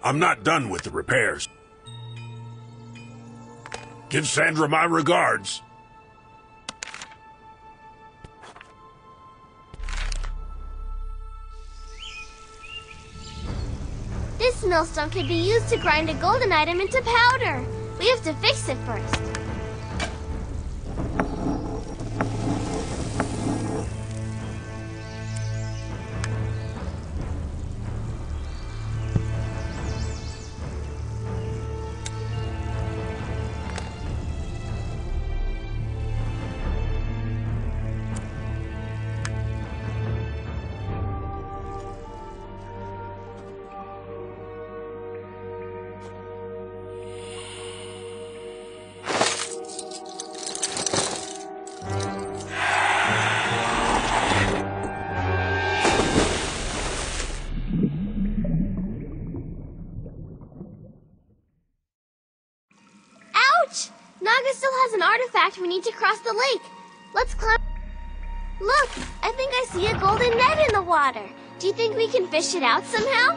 I'm not done with the repairs. Give Sandra my regards. This millstone could be used to grind a golden item into powder. We have to fix it first. Naga still has an artifact we need to cross the lake. Let's climb. Look, I think I see a golden net in the water. Do you think we can fish it out somehow?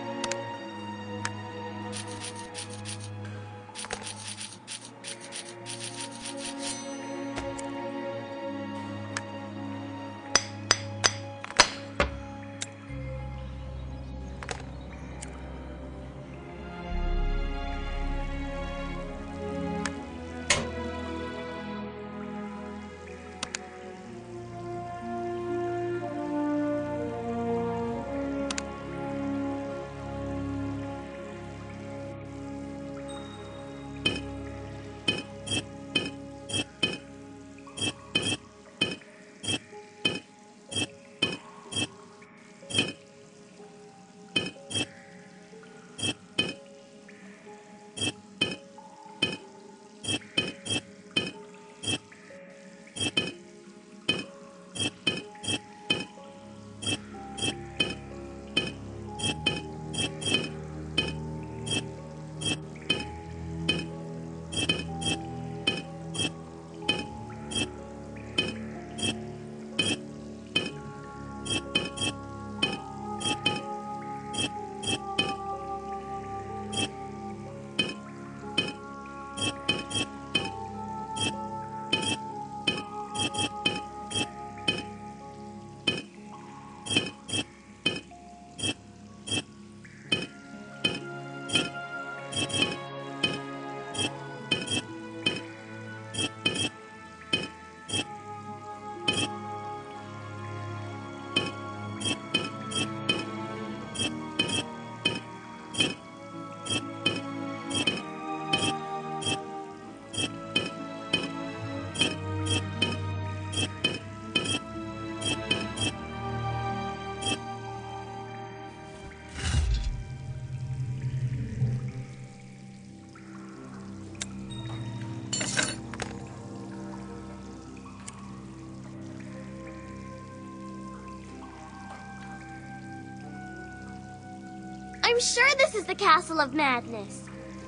I'm sure this is the Castle of Madness.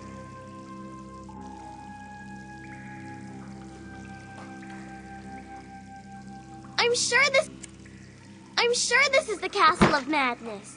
I'm sure this is the Castle of Madness.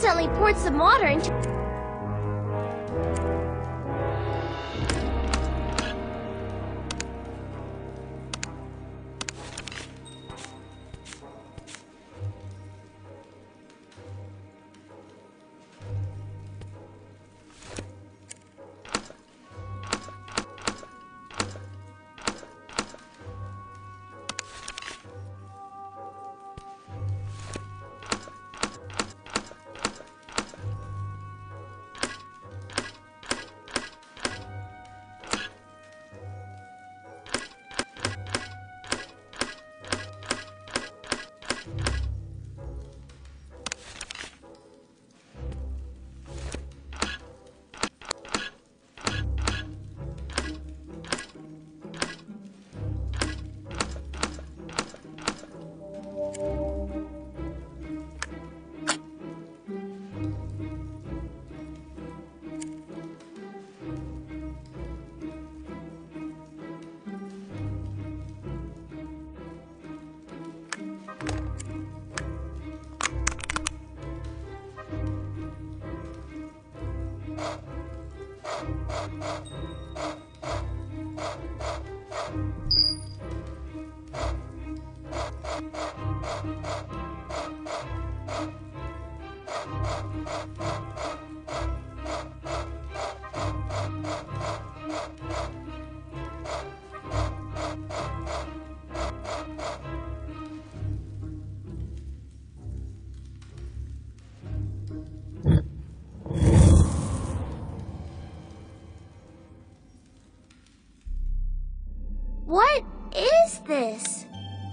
accidentally poured some water into... What is this?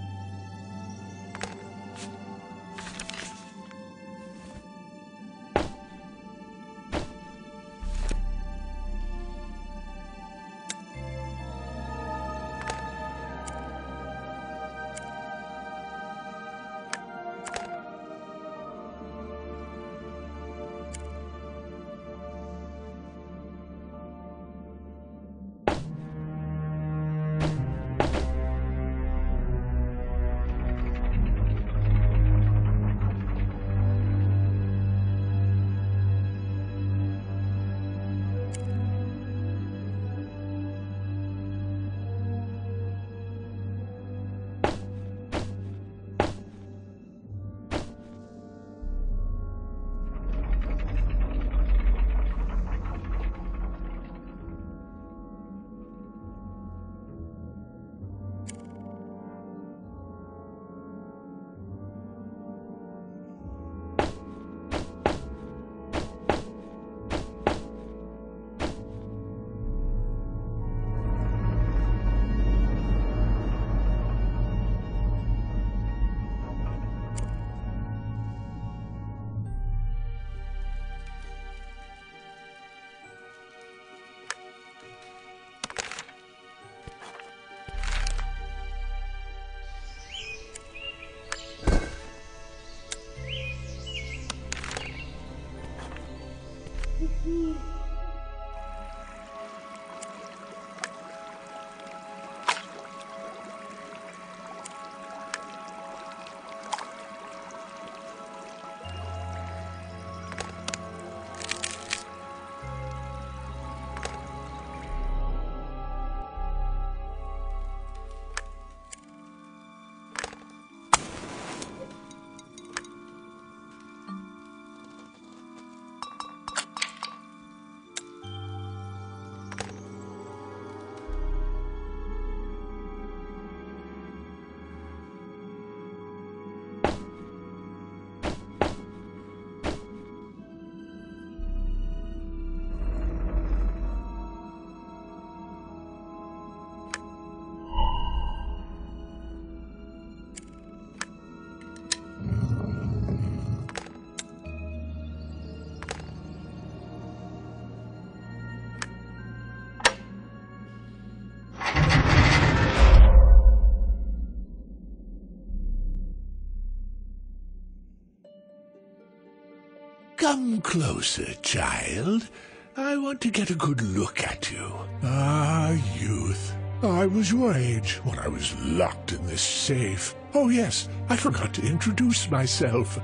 Come closer, child. I want to get a good look at you. Ah, youth. I was your age when I was locked in this safe. Oh, yes, I forgot to introduce myself.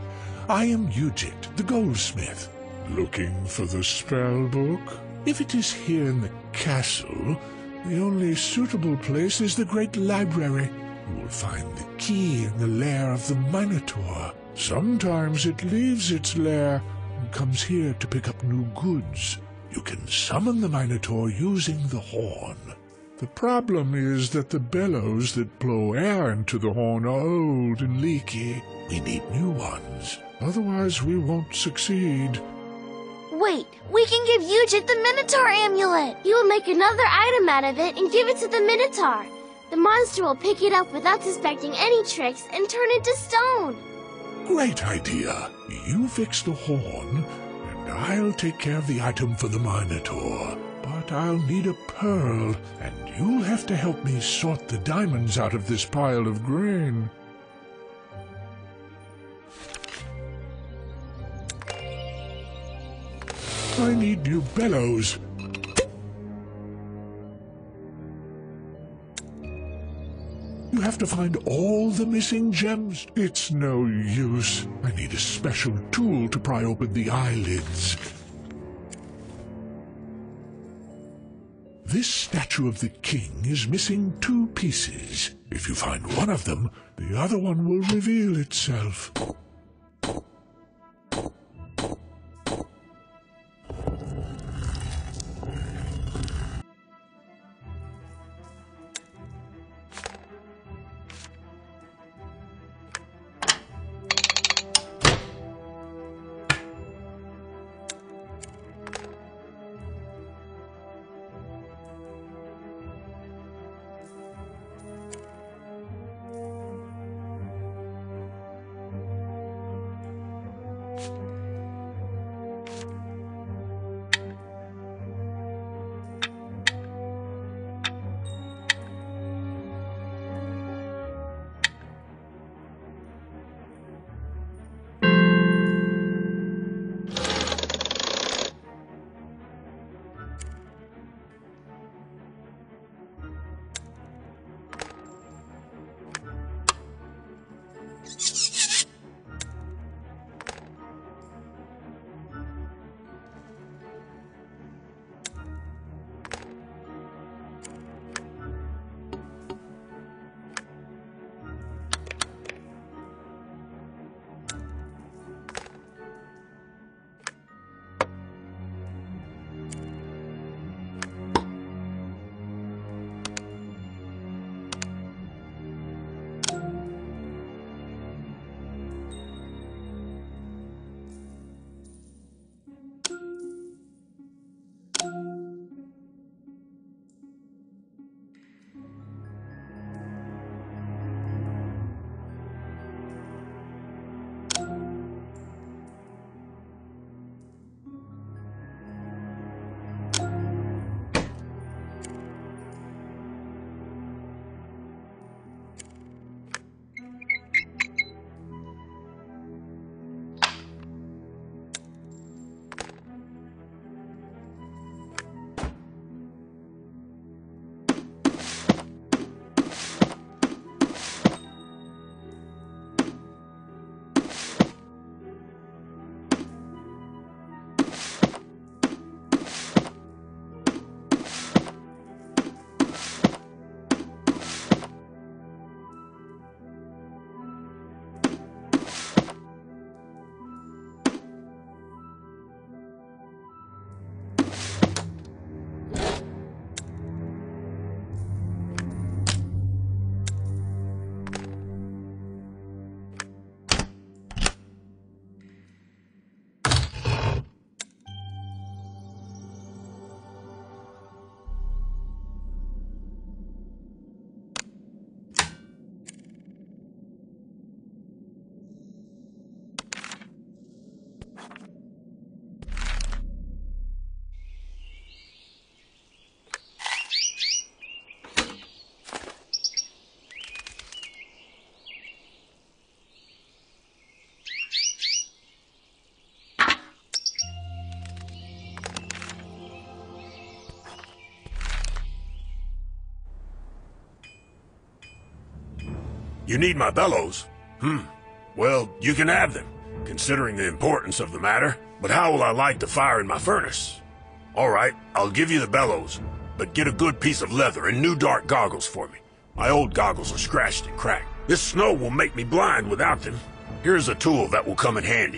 I am Ujit, the goldsmith. Looking for the spell book? If it is here in the castle, the only suitable place is the great library. You will find the key in the lair of the Minotaur. Sometimes it leaves its lair and comes here to pick up new goods. You can summon the Minotaur using the horn. The problem is that the bellows that blow air into the horn are old and leaky. We need new ones, otherwise we won't succeed. Wait, we can give Ujit the Minotaur amulet! He will make another item out of it and give it to the Minotaur. The monster will pick it up without suspecting any tricks and turn it to stone. Great idea. You fix the horn, and I'll take care of the item for the Minotaur. But I'll need a pearl, and you'll have to help me sort the diamonds out of this pile of grain. I need new bellows. You have to find all the missing gems. It's no use. I need a special tool to pry open the eyelids. This statue of the king is missing 2 pieces. If you find one of them, the other one will reveal itself. You need my bellows? Well, you can have them. considering the importance of the matter. But how will I light the fire in my furnace? All right, I'll give you the bellows, but get a good piece of leather and new dark goggles for me. My old goggles are scratched and cracked. This snow will make me blind without them. Here's a tool that will come in handy.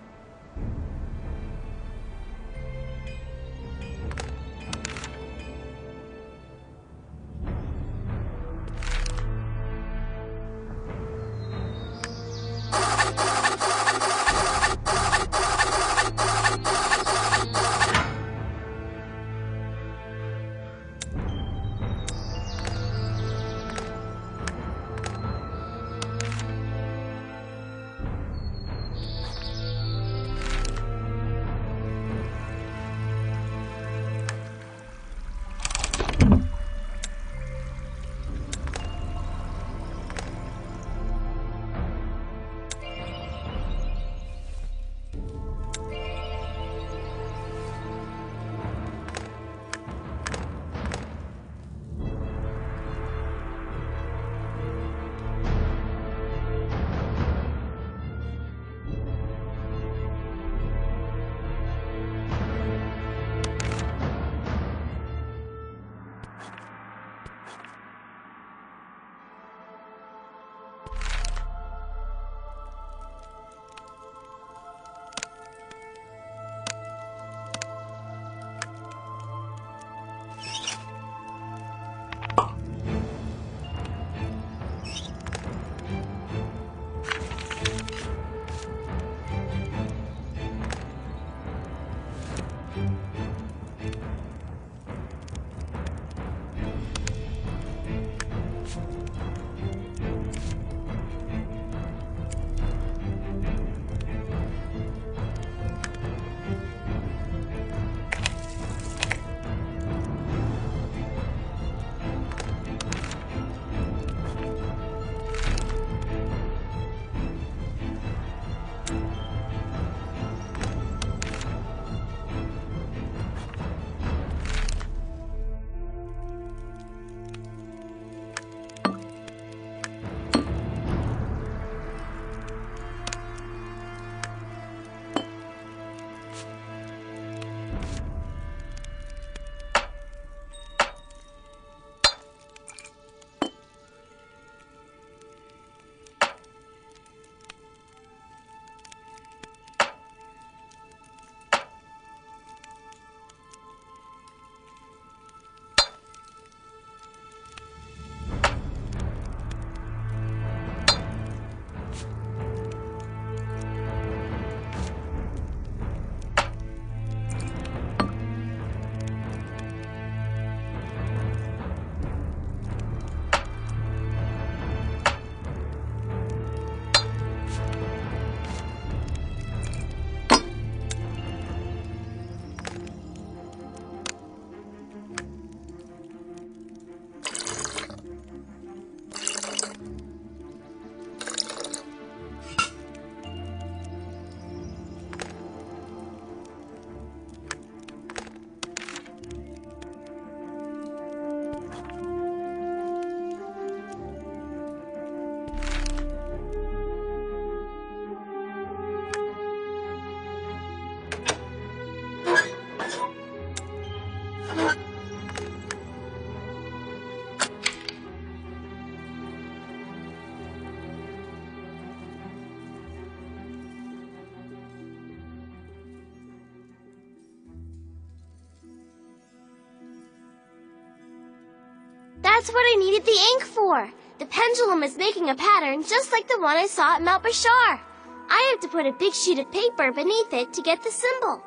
That's what I needed the ink for. The pendulum is making a pattern just like the one I saw at Mount Bashar. I have to put a big sheet of paper beneath it to get the symbol.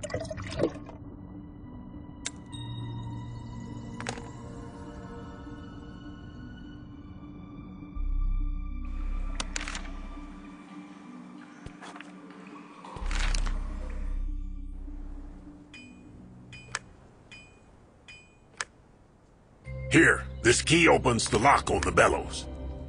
Here, this key opens the lock on the bellows.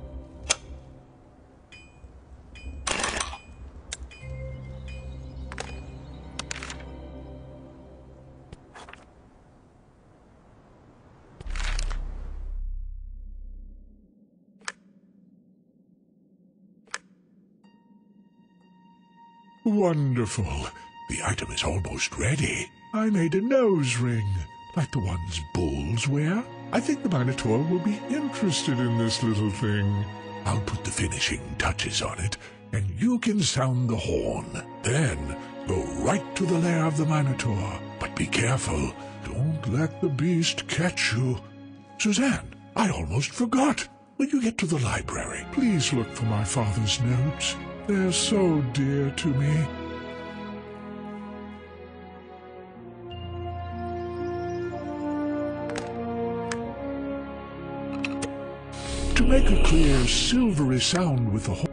Wonderful. The item is almost ready. I made a nose ring, like the ones bulls wear. I think the Minotaur will be interested in this little thing. I'll put the finishing touches on it, and you can sound the horn. Then go right to the lair of the Minotaur. But be careful. Don't let the beast catch you. Suzanne, I almost forgot. When you get to the library, please look for my father's notes. They're so dear to me. To make a clear, silvery sound with the horn.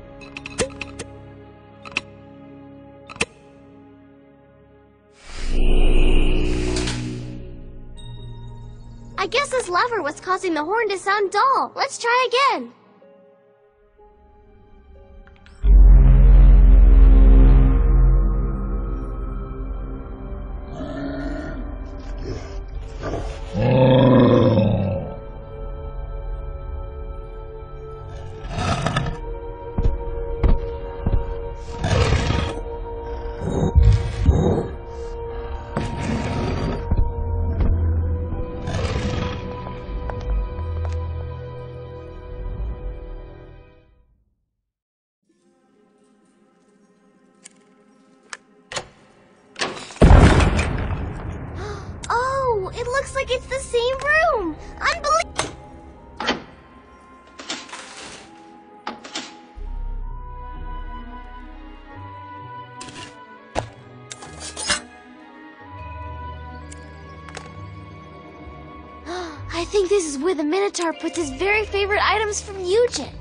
I guess this lever was causing the horn to sound dull. Let's try again. It looks like it's the same room! Unbelievable! I think this is where the Minotaur puts his very favorite items from Eugen.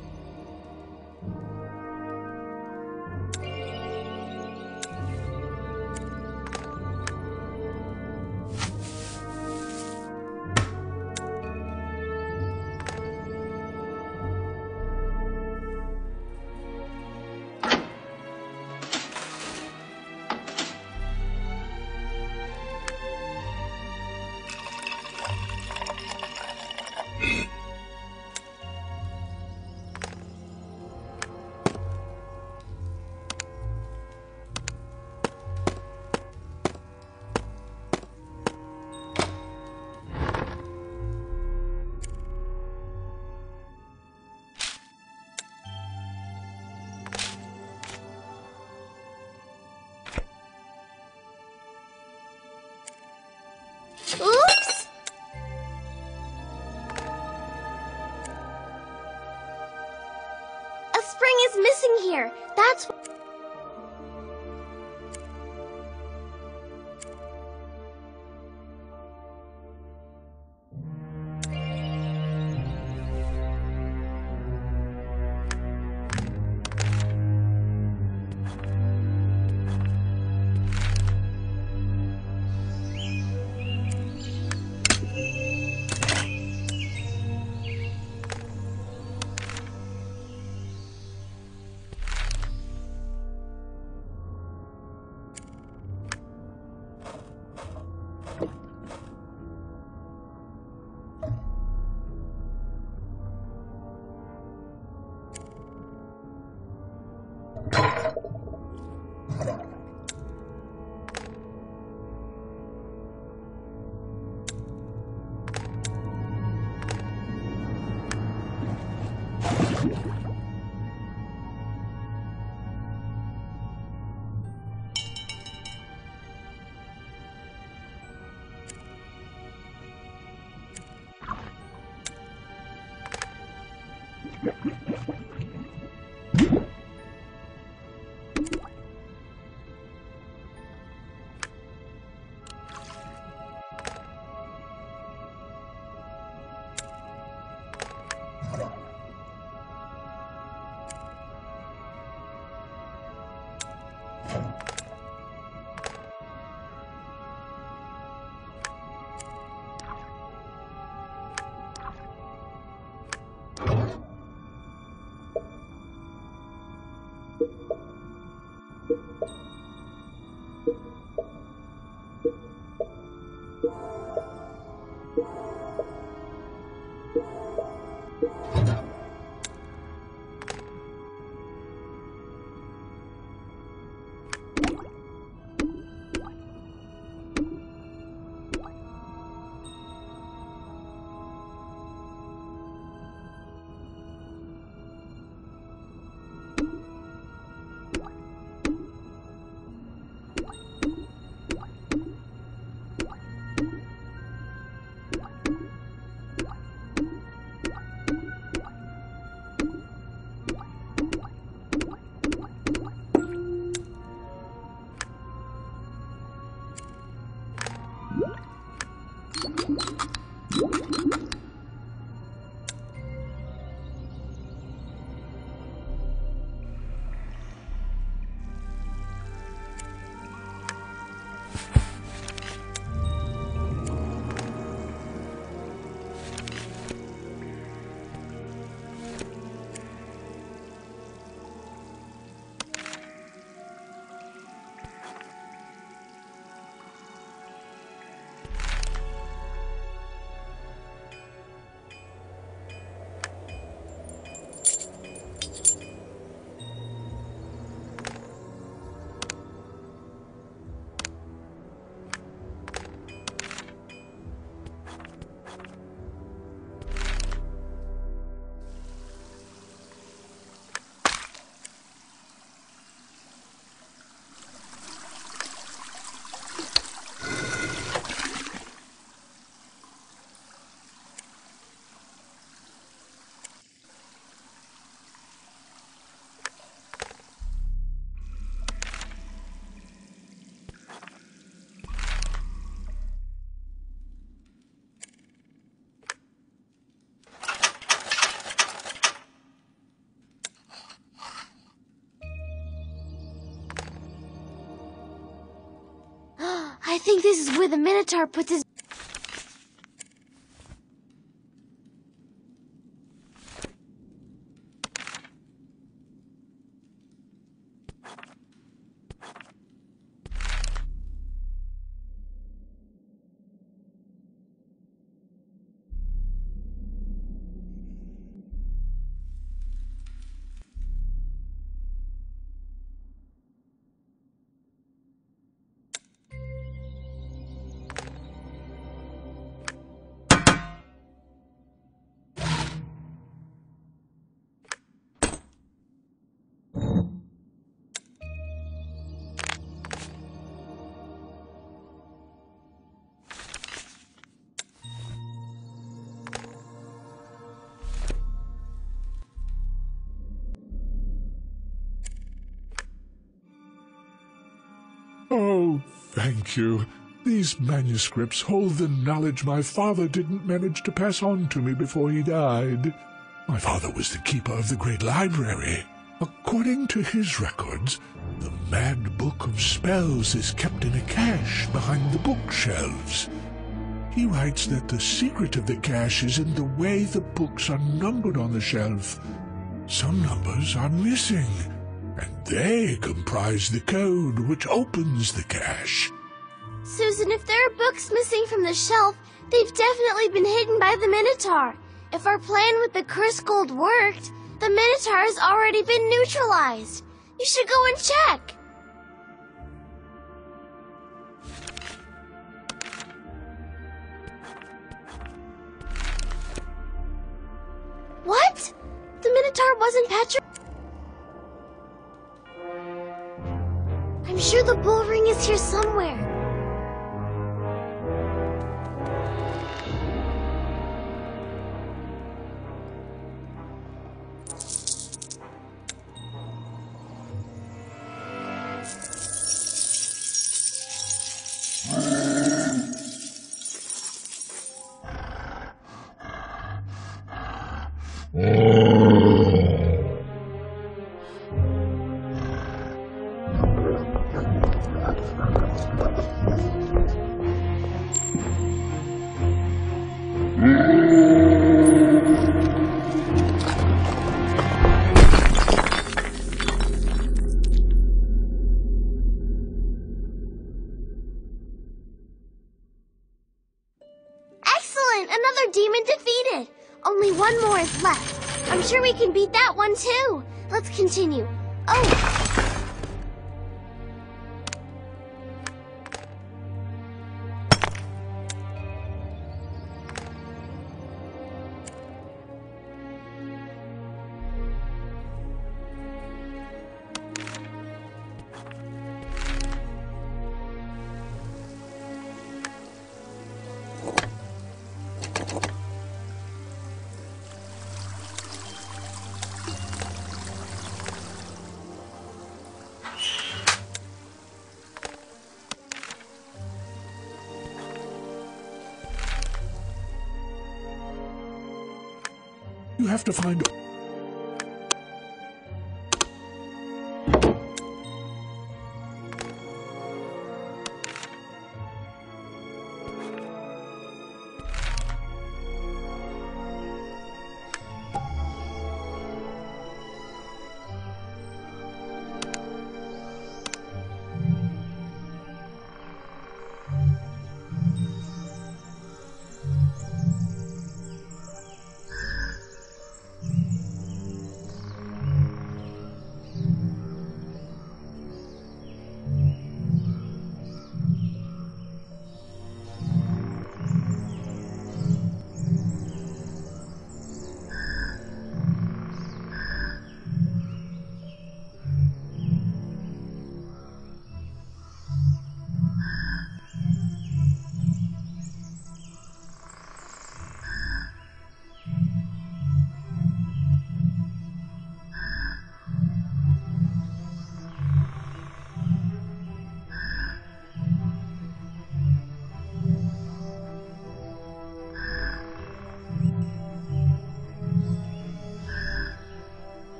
Oops! A spring is missing here. That's what... I think this is where the Minotaur puts his... Oh, thank you. These manuscripts hold the knowledge my father didn't manage to pass on to me before he died. My father was the keeper of the Great Library. According to his records, the Mad Book of Spells is kept in a cache behind the bookshelves. He writes that the secret of the cache is in the way the books are numbered on the shelf. Some numbers are missing, and they comprise the code which opens the cache. Susan, if there are books missing from the shelf, they've definitely been hidden by the Minotaur. If our plan with the cursed gold worked, the Minotaur has already been neutralized. You should go and check. What? The Minotaur wasn't petrified? I'm sure the bull ring is here somewhere. Excellent! Another demon defeated! Only one more is left. I'm sure we can beat that one too. Let's continue. Oh! You have to find...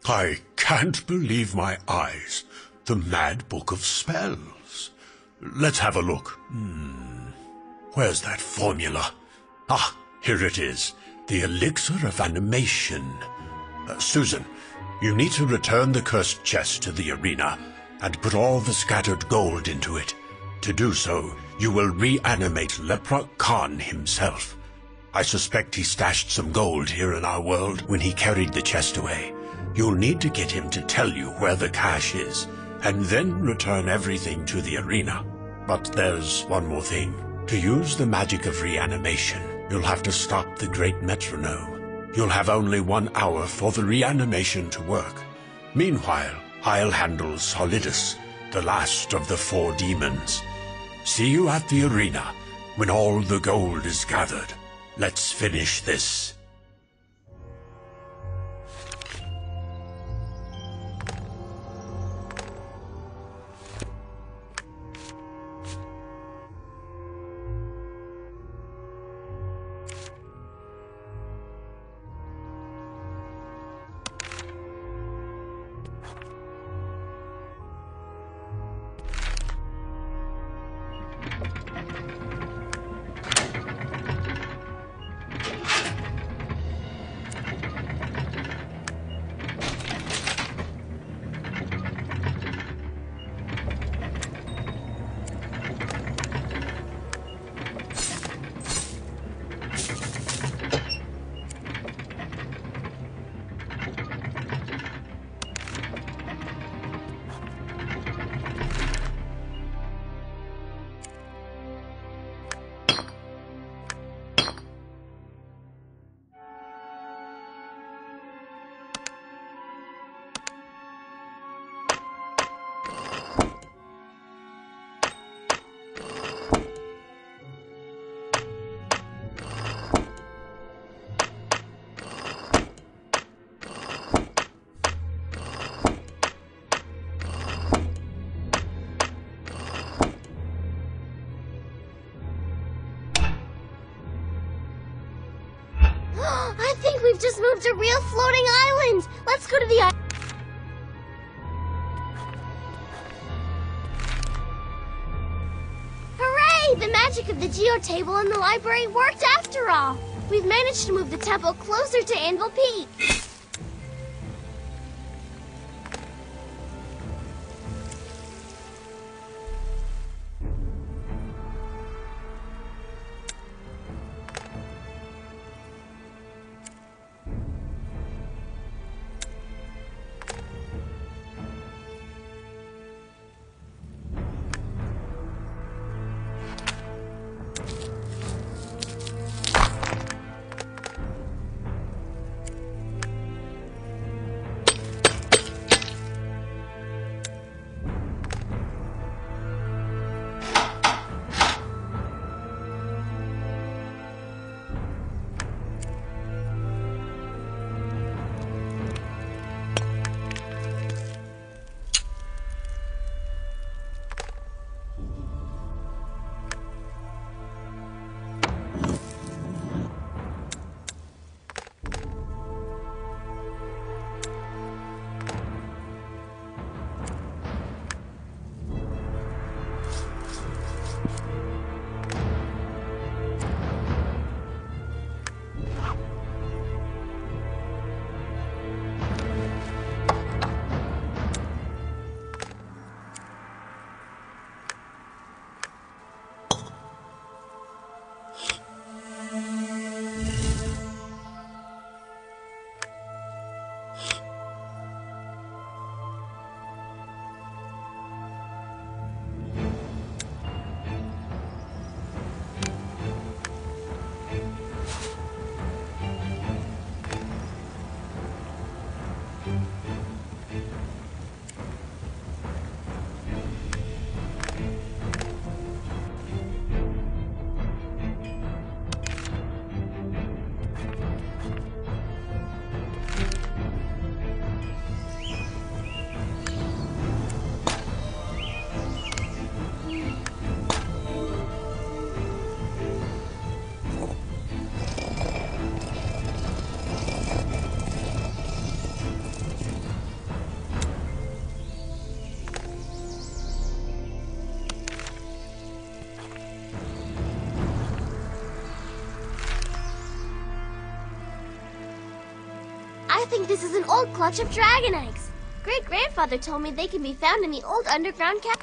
I can't believe my eyes. The Mad Book of Spells. Let's have a look. Where's that formula? Ah, here it is. The Elixir of Animation. Susan, you need to return the cursed chest to the arena and put all the scattered gold into it. To do so, you will reanimate Lepra Khan himself. I suspect he stashed some gold here in our world when he carried the chest away. You'll need to get him to tell you where the cache is, and then return everything to the arena. But there's one more thing. To use the magic of reanimation, you'll have to stop the great metronome. You'll have only 1 hour for the reanimation to work. Meanwhile, I'll handle Solidus, the last of the 4 demons. See you at the arena when all the gold is gathered. Let's finish this. I think we've just moved to real floating island. Let's go to the island. Hooray! The magic of the geotable in the library worked after all. We've managed to move the temple closer to Anvil Peak. I think this is an old clutch of dragon eggs. Great-grandfather told me they can be found in the old underground cave.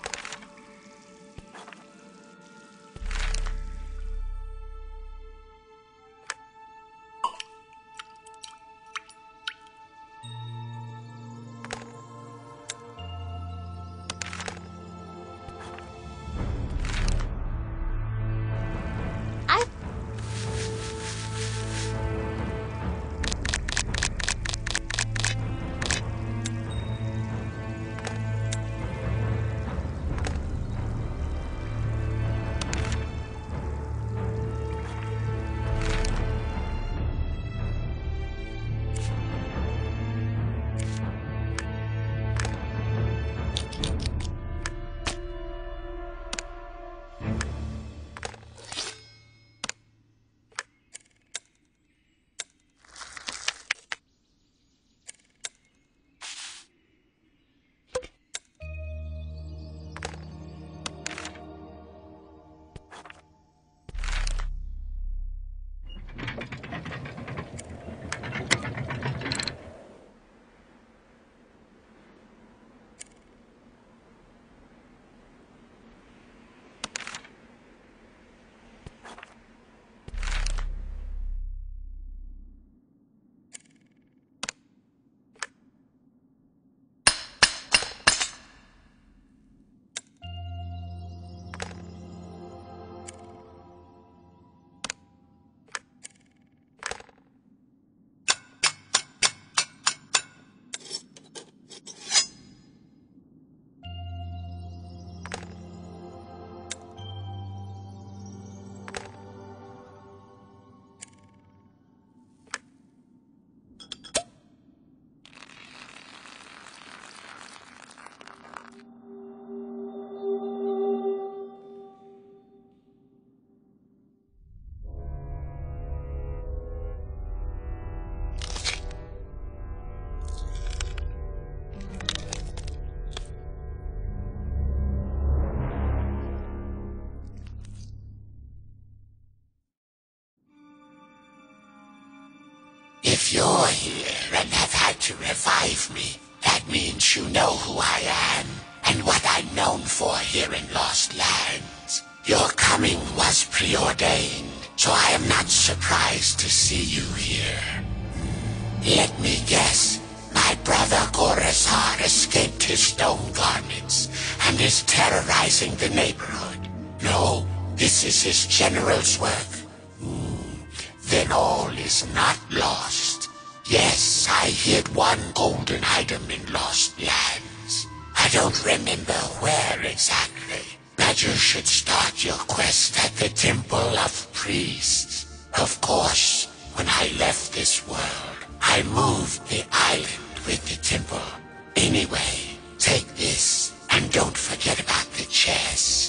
If you're here and have had to revive me, that means you know who I am and what I'm known for here in Lost Lands. Your coming was preordained, so I am not surprised to see you here. Let me guess. My brother Gorazar escaped his stone garments and is terrorizing the neighborhood. No, this is his general's work. Then all is not lost. Yes, I hid one golden item in Lost Lands. I don't remember where exactly, but you should start your quest at the Temple of Priests. Of course, when I left this world, I moved the island with the temple. Anyway, take this, and don't forget about the chest.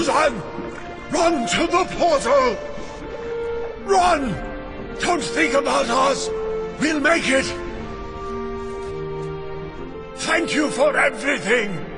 Susan! Run to the portal! Run! Don't think about us! We'll make it! Thank you for everything!